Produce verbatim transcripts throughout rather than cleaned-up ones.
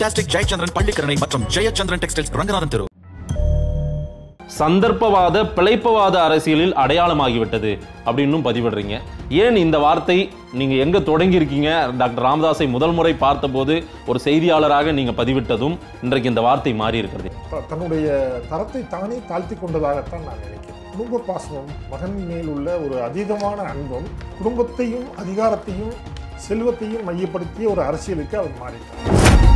Fantastic Jayachandran Pallikaranai மற்றும் Jayachandran textiles Ranganathan தெரு. சந்தர்ப்பவாத பிழைப்பவாத அரசியலில் அடையாளமாகிவிட்டது அப்படின்னு பதிவிடுறீங்க. ஏன் இந்த வார்த்தை நீங்க எங்க தொடங்கி இருக்கீங்க? டாக்டர் ராமதாஸை முதல் முறை பார்த்தபோது ஒரு செய்தியாளராக நீங்க பதிவிட்டதும் இன்றைக்கு இந்த வார்த்தை மாறி இருக்கிறது. தன்னுடைய தரத்தை தானே தாழ்த்தி கொண்டதாகத்தான் நான் நினைக்கிறேன். குடும்ப பாசமும் மகன் மேல் உள்ள ஒரு அதீதமான அன்பும் குடும்பத்தையும் அதிகாரத்தையும் செல்வத்தையும் மையப்படுத்திய ஒரு அரசியலுக்கு அவர் மாறிட்டார்.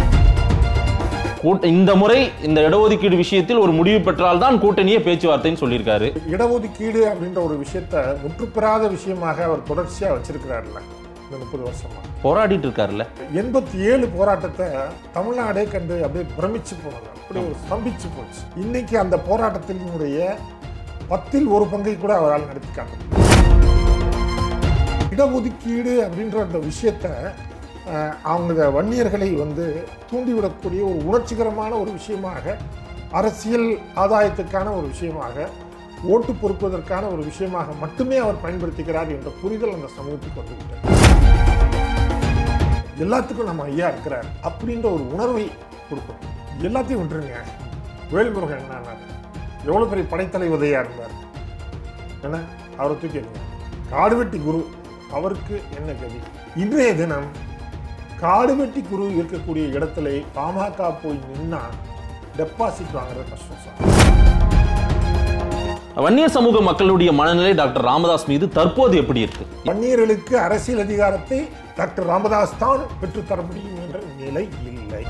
இந்த முறை இந்த இடஒதுக்கீடு விஷயத்தில் ஒரு முடிவு பெற்றால் தான் கூட்டணியே பேச்சுவார்த்தைன்னு சொல்லியிருக்காரு. இடஒதுக்கீடு அப்படின்ற ஒரு விஷயத்தை முற்றுப்பெறாத விஷயமாக அவர் தொடர்ச்சியா வச்சிருக்கிறாருல்ல இந்த முப்பது வருஷமா போராடிட்டு இருக்காருல்ல. எண்பத்தி ஏழு போராட்டத்தை தமிழ்நாடே கண்டு அப்படியே பிரமிச்சு போனது, அப்படி ஒரு ஸ்தம்பிச்சு போச்சு. இன்னைக்கு அந்த போராட்டத்தினுடைய பத்தில் ஒரு பங்கை கூட அவரால் நடத்தி காட்ட. இடஒதுக்கீடு அப்படின்ற அந்த விஷயத்தை அவங்க வன்னியர்களை வந்து தூண்டிவிடக்கூடிய ஒரு உணர்ச்சிகரமான ஒரு விஷயமாக, அரசியல் ஆதாயத்துக்கான ஒரு விஷயமாக, ஓட்டு பொறுப்பதற்கான ஒரு விஷயமாக மட்டுமே அவர் பயன்படுத்திக்கிறார் என்ற புரிதல் அந்த சமூகத்துக்கு வந்துவிட்டார். எல்லாத்துக்கும் நம்ம ஐயா இருக்கிறார் அப்படின்ற ஒரு உணர்வை கொடுக்கணும். எல்லாத்தையும் விட்டுருங்க. வேல்முருகன் என்ன எவ்வளோ பெரிய படைத்தலைவதையாக இருந்தார், ஏன்னா அவரை தூக்கிடுங்க. காடுவெட்டி குரு அவருக்கு என்ன கதி? இன்றைய தினம் காடுவெட்டி குரு இருக்கக்கூடிய இடத்துல பாமக போய் நின்னா டெபாசிட் வாங்குறது கஷ்டம் சார். வன்னியர் சமூக மக்களுடைய மனநிலை டாக்டர் ராமதாஸ் மீது தற்போது எப்படி இருக்கு? வன்னியர்களுக்கு அரசியல் அதிகாரத்தை டாக்டர் ராமதாஸ் தான் பெற்றுத்தர முடியும் என்ற நிலை இல்லை.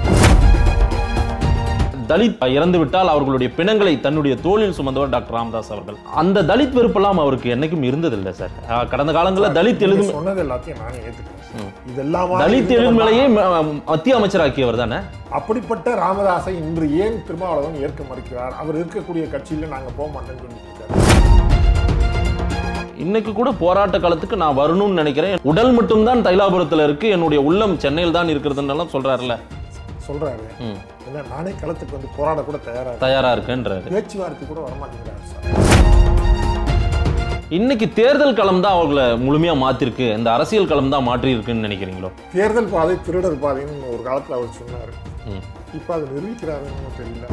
தலித் இறந்து விட்டால் அவர்களுடைய பிணங்களை தன்னுடைய தோளில் சுமந்தவர் டாக்டர் ராமதாஸ் அவர்கள். அந்த தலித் வெறுப்பெல்லாம் அவருக்கு என்னைக்கும் இருந்ததில்லை சார். கடந்த காலங்களில் தலித் எழுது சொன்னது எல்லாத்தையும் நானே ஏற்றுக்கிறேன். இதெல்லாம் தலித் எழுமையை மத்திய அமைச்சராக்கியவர் தானே. அப்படிப்பட்ட ராமதாஸை இன்று ஏன் திருமாவளவன் ஏற்க மறுக்கிறார்? அவர் இருக்கக்கூடிய கட்சியில் நாங்கள் போக மாட்டேன்னு சொல்லிட்டு இருக்காரு. இன்னைக்கு கூட போராட்ட காலத்துக்கு நான் வரணும்னு நினைக்கிறேன். உடல் மட்டும்தான் தைலாபுரத்தில் இருக்கு, என்னுடைய உள்ளம் சென்னையில் தான் இருக்கிறதுன்னு சொல்றாருல்ல. சொல்றாரு. ஏன்னா நானே களத்துக்கு வந்து போராட கூட தயாரா தயாரா இருக்குன்றாரு. பேச்சுவார்த்தை கூட வரமாட்டேங்கிறாரு சார். இன்னைக்கு தேர்தல் களம் தான் அவர்களை முழுமையா மாத்திருக்கு, இந்த அரசியல் களம் தான் மாற்றி இருக்குன்னு நினைக்கிறீங்களோ? தேர்தல் பாதை திருடர் பாதைன்னு ஒரு காலத்துல அவர் சொன்னாரு. இப்ப அதை நிரூபிக்கிறாருன்னு தெரியல.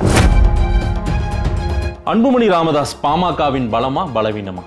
அன்புமணி ராமதாஸ் பாமகவின் பலமா பலவீனமா?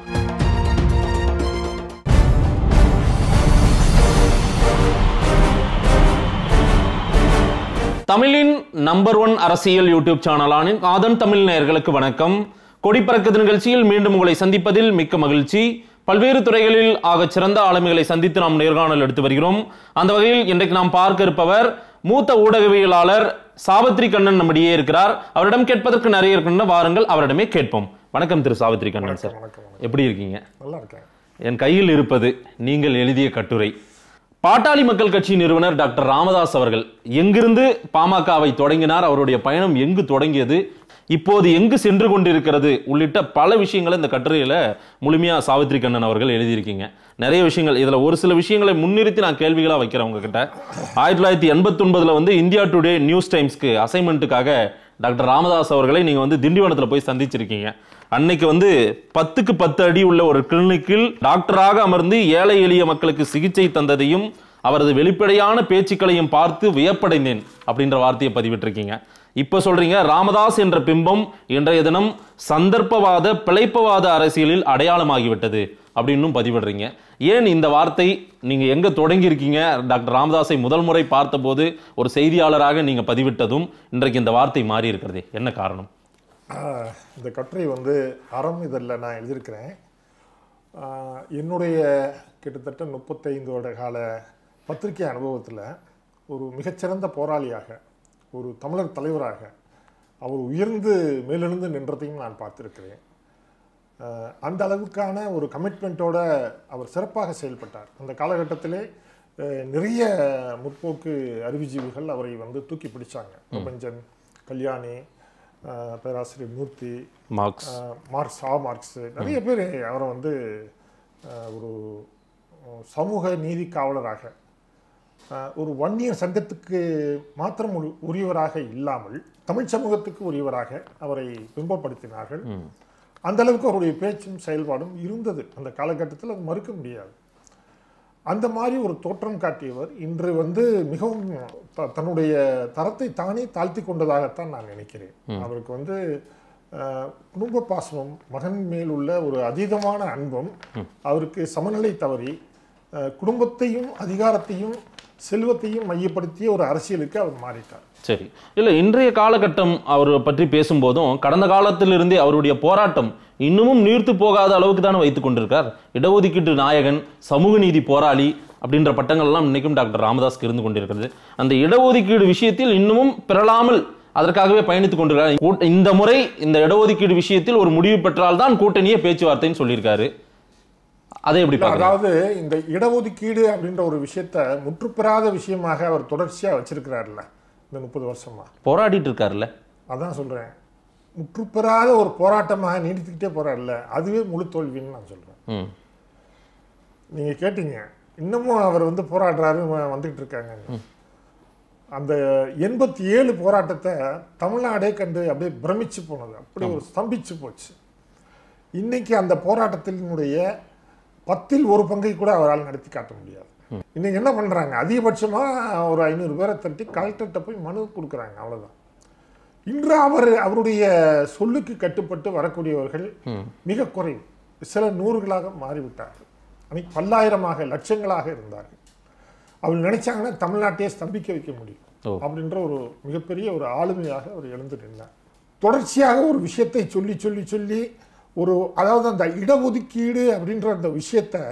தமிழின் நம்பர் ஒன் அரசியல் யூடியூப் சேனலான ஆதன் தமிழ் நேயர்களுக்கு வணக்கம். கொடிப்பறக்குது நிகழ்ச்சியில் மீண்டும் உங்களை சந்திப்பதில் மிக்க மகிழ்ச்சி. பல்வேறு துறைகளில் ஆகச் சிறந்த ஆளுமைகளை சந்தித்து நாம் நேர்காணல் எடுத்து வருகிறோம். அந்த வகையில் இன்றைக்கு நாம் பார்க்க இருப்பவர் மூத்த ஊடகவியலாளர் சாவித்ரி கண்ணன் நம்மிடையே இருக்கிறார். அவரிடம் கேட்பதற்கு நிறைய இருக்கின்ற வாருங்கள் அவரிடமே கேட்போம். வணக்கம் திரு சாவித்ரி கண்ணன் சார், எப்படி இருக்கீங்க? நல்லா இருக்கேன். என் கையில் இருப்பது நீங்கள் எழுதிய கட்டுரை. பாட்டாளி மக்கள் கட்சி நிறுவனர் டாக்டர் ராமதாஸ் அவர்கள் எங்கிருந்து பாமகவை தொடங்கினார், அவருடைய பயணம் எங்கு தொடங்கியது, இப்போது எங்கு சென்று கொண்டிருக்கிறது உள்ளிட்ட பல விஷயங்களை இந்த கட்டுரையில முழுமையா சாவித்ரி கண்ணன் அவர்கள் எழுதியிருக்கீங்க. நிறைய விஷயங்கள் இதுல ஒரு சில விஷயங்களை முன்னிறுத்தி நான் கேள்விகளா வைக்கிறேன் உங்ககிட்ட. ஆயிரத்தி தொள்ளாயிரத்தி எண்பத்தி ஒன்பதுல வந்து இந்தியா டுடே நியூஸ் டைம்ஸ்க்கு அசைன்மெண்ட்டுக்காக டாக்டர் ராமதாஸ் அவர்களை நீங்க வந்து திண்டிவனத்துல போய் சந்திச்சிருக்கீங்க. அன்னைக்கு வந்து பத்துக்கு பத்து அடி உள்ள ஒரு கிளினிக்கில் டாக்டராக அமர்ந்து ஏழை எளிய மக்களுக்கு சிகிச்சை தந்ததையும் அவரது வெளிப்படையான பேச்சுக்களையும் பார்த்து வியப்படைந்தேன் அப்படின்ற வார்த்தையை பதிவிட்டிருக்கீங்க. இப்ப சொல்றீங்க ராமதாஸ் என்ற பிம்பம் இன்றைய தினம் சந்தர்ப்பவாத பிழைப்பவாத அரசியலில் அடையாளமாகிவிட்டது அப்படின்னு பதிவிடுறீங்க. ஏன் இந்த வார்த்தை நீங்க எங்க தொடங்கி இருக்கீங்க? டாக்டர் ராமதாஸை முதல் முறை பார்த்தபோது ஒரு செய்தியாளராக நீங்க பதிவிட்டதும் இன்றைக்கு இந்த வார்த்தை மாறி இருக்கிறது, என்ன காரணம்? இந்த கட்டுரை வந்து அறம் இதழில் நான் எழுதியிருக்கிறேன். என்னுடைய கிட்டத்தட்ட முப்பத்தைந்து வருட கால பத்திரிகை அனுபவத்தில் ஒரு மிகச்சிறந்த போராளியாக, ஒரு தமிழர் தலைவராக அவர் உயர்ந்து மேலெழுந்து நின்றதையும் நான் பார்த்துருக்கிறேன். அந்த அளவுக்கான ஒரு கமிட்மெண்ட்டோட அவர் சிறப்பாக செயல்பட்டார். அந்த காலகட்டத்திலே நிறைய முற்போக்கு அறிவுஜீவிகள் அவரை வந்து தூக்கி பிடிச்சாங்க. பிரபஞ்சன், கல்யாணி, பேராசிரியர் மூர்த்தி, மார்க்ஸ் மார்க்ஸ் ஆ மார்க்ஸ் நிறைய பேர் அவரை வந்து ஒரு சமூக நீதி காவலராக, ஒரு வன்னியர் சங்கத்துக்கு மாத்திரம் உரியவராக இல்லாமல் தமிழ் சமூகத்துக்கு உரியவராக அவரை பிம்பப்படுத்தினார்கள். அந்த அளவுக்கு அவருடைய பேச்சும் செயல்பாடும் இருந்தது அந்த காலகட்டத்தில், அது மறுக்க முடியாது. அந்த மாதிரி ஒரு தோற்றம் காட்டியவர் இன்று வந்து மிகவும் தன்னுடைய தரத்தை தானே தாழ்த்தி கொண்டதாகத்தான் நான் நினைக்கிறேன். அவருக்கு வந்து குடும்ப பாசமும் மகன் மேல் உள்ள ஒரு அதீதமான அன்பும் அவருக்கு சமநிலை தவறி குடும்பத்தையும் அதிகாரத்தையும் செல்வத்தையும் மையப்படுத்திய ஒரு அரசியலுக்கு அவர் மாறிட்டார். சரி, இல்லை இன்றைய காலகட்டம் அவர் பற்றி பேசும்போதும் கடந்த காலத்திலிருந்தே அவருடைய போராட்டம் இன்னமும் நீர்த்து போகாத அளவுக்கு தானே வைத்துக் கொண்டிருக்கார். இடஒதுக்கீட்டு நாயகன், சமூக நீதி போராளி அப்படின்ற பட்டங்கள் எல்லாம் இன்னைக்கும் டாக்டர் ராமதாஸ்க்கு இருந்து கொண்டிருக்கிறது. அந்த இடஒதுக்கீடு விஷயத்தில் இன்னமும் பெறலாமல் அதற்காகவே பயணித்துக் கொண்டிருக்கிறார். இந்த முறை இந்த இடஒதுக்கீடு விஷயத்தில் ஒரு முடிவு பெற்றால் தான் கூட்டணியே பேச்சுவார்த்தைன்னு சொல்லியிருக்காரு. அதை எப்படி? அதாவது இந்த இடஒதுக்கீடு அப்படின்ற ஒரு விஷயத்தை முற்றுப்பெறாத விஷயமாக அவர் தொடர்ச்சியா வச்சிருக்கிறார்ல இந்த முப்பது வருஷமா போராடிட்டு இருக்காருல்ல. அதான் சொல்றேன், முற்றுப்பெறாத ஒரு போராட்டமாக நீடித்துக்கிட்டே போறாருல்ல, அதுவே முழு தோல்வின்னு நான் சொல்றேன். நீங்க கேட்டீங்க இன்னமும் அவர் வந்து போராடுறாரு வந்துகிட்டு இருக்காங்க. அந்த எண்பத்தி ஏழு போராட்டத்தை தமிழ்நாடே கண்டு அப்படியே பிரமிச்சு போனது, அப்படி ஒரு ஸ்தம்பிச்சு போச்சு. இன்னைக்கு அந்த போராட்டத்தினுடைய பத்தில் ஒரு பங்கை கூட அவரால் நடத்தி காட்ட முடியாது. இன்னைக்கு என்ன பண்றாங்க, அதிகபட்சமா ஒரு ஐநூறு பேரை தட்டி கலெக்டர்கிட்ட போய் மனு கொடுக்குறாங்க, அவ்வளவுதான். இன்று அவர் அவருடைய சொல்லுக்கு கட்டுப்பட்டு வரக்கூடியவர்கள் மிக குறைவு, சில நூறுகளாக மாறிவிட்டார்கள். அன்னைக்கு பல்லாயிரமாக லட்சங்களாக இருந்தார்கள். அவர் நினைச்சாங்கன்னா தமிழ்நாட்டையே ஸ்தம்பிக்க வைக்க முடியும் அப்படின்ற ஒரு மிகப்பெரிய ஒரு ஆளுமையாக அவர் எழுந்து நின்றார். தொடர்ச்சியாக ஒரு விஷயத்தை சொல்லி சொல்லி சொல்லி ஒரு அதாவது அந்த இடஒதுக்கீடு அப்படின்ற அந்த விஷயத்தை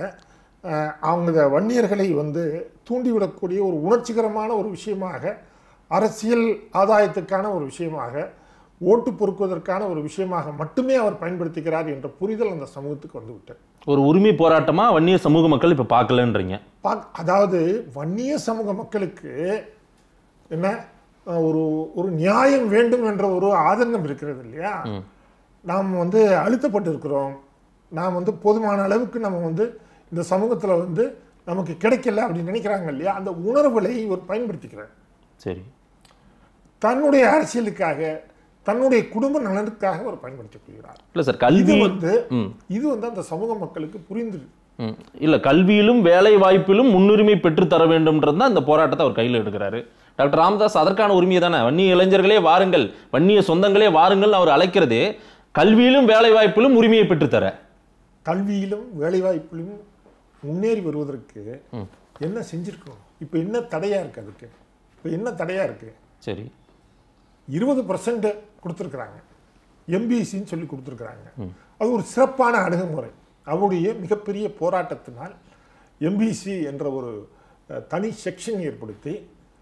அவங்க வன்னியர்களை வந்து தூண்டிவிடக்கூடிய ஒரு உணர்ச்சிகரமான ஒரு விஷயமாக, அரசியல் ஆதாயத்துக்கான ஒரு விஷயமாக, ஓட்டு பொறுக்குவதற்கான ஒரு விஷயமாக மட்டுமே அவர் பயன்படுத்திக்கிறார் என்ற புரிதல் அந்த சமூகத்துக்கு வந்து விட்டார். ஒரு உரிமை போராட்டமா வன்னிய சமூக மக்கள் இப்ப பார்க்கலன்றீங்க? அதாவது வன்னிய சமூக மக்களுக்கு என்ன ஒரு ஒரு நியாயம் வேண்டும் என்ற ஒரு ஆதங்கம் இருக்கிறது இல்லையா. நாம் வந்து அழுத்தப்பட்டு இருக்கிறோம், நாம் வந்து போதுமான அளவுக்கு நம்ம வந்து இந்த சமூகத்தில் வந்து நமக்கு கிடைக்கல அப்படின்னு நினைக்கிறாங்க இல்லையா. அந்த உணர்வுகளை இவர் பயன்படுத்திக்கிறார். சரி, தன்னுடைய அரசியலுக்காக, தன்னுடைய குடும்ப நலனுக்காக அவர் பயன்படுத்திக் கொள்கிறார். இல்லை சார், கல்வி வந்து இது வந்து அந்த சமூக மக்களுக்கு புரிந்துருக்கு. இல்ல, கல்வியிலும் வேலை வாய்ப்பிலும் முன்னுரிமை பெற்று தர வேண்டும்ன்றது தான் இந்த போராட்டத்தை அவர் கையில் எடுக்கிறாரு. டாக்டர் ராமதாஸ் அதற்கான உரிமையை தானே, வன்னிய இளைஞர்களே வாருங்கள், வன்னிய சொந்தங்களே வாருங்கள் அவர் அழைக்கிறதே கல்வியிலும் வேலை வாய்ப்பிலும் உரிமையை பெற்றுத்தர. கல்வியிலும் வேலை வாய்ப்பிலும் முன்னேறி வருவதற்கு என்ன செஞ்சிருக்கணும்? இப்ப என்ன தடையா இருக்கு? அதுக்கு இப்ப என்ன தடையா இருக்கு? சரி, இருபது பர்சன்ட் கொடுத்துருக்குறாங்க, எம்பிசின்னு சொல்லி கொடுத்துருக்குறாங்க. அது ஒரு சிறப்பான அணுகுமுறை. அவருடைய மிகப்பெரிய போராட்டத்தினால் எம்பிசி என்ற ஒரு தனி செக்ஷன் ஏற்படுத்தி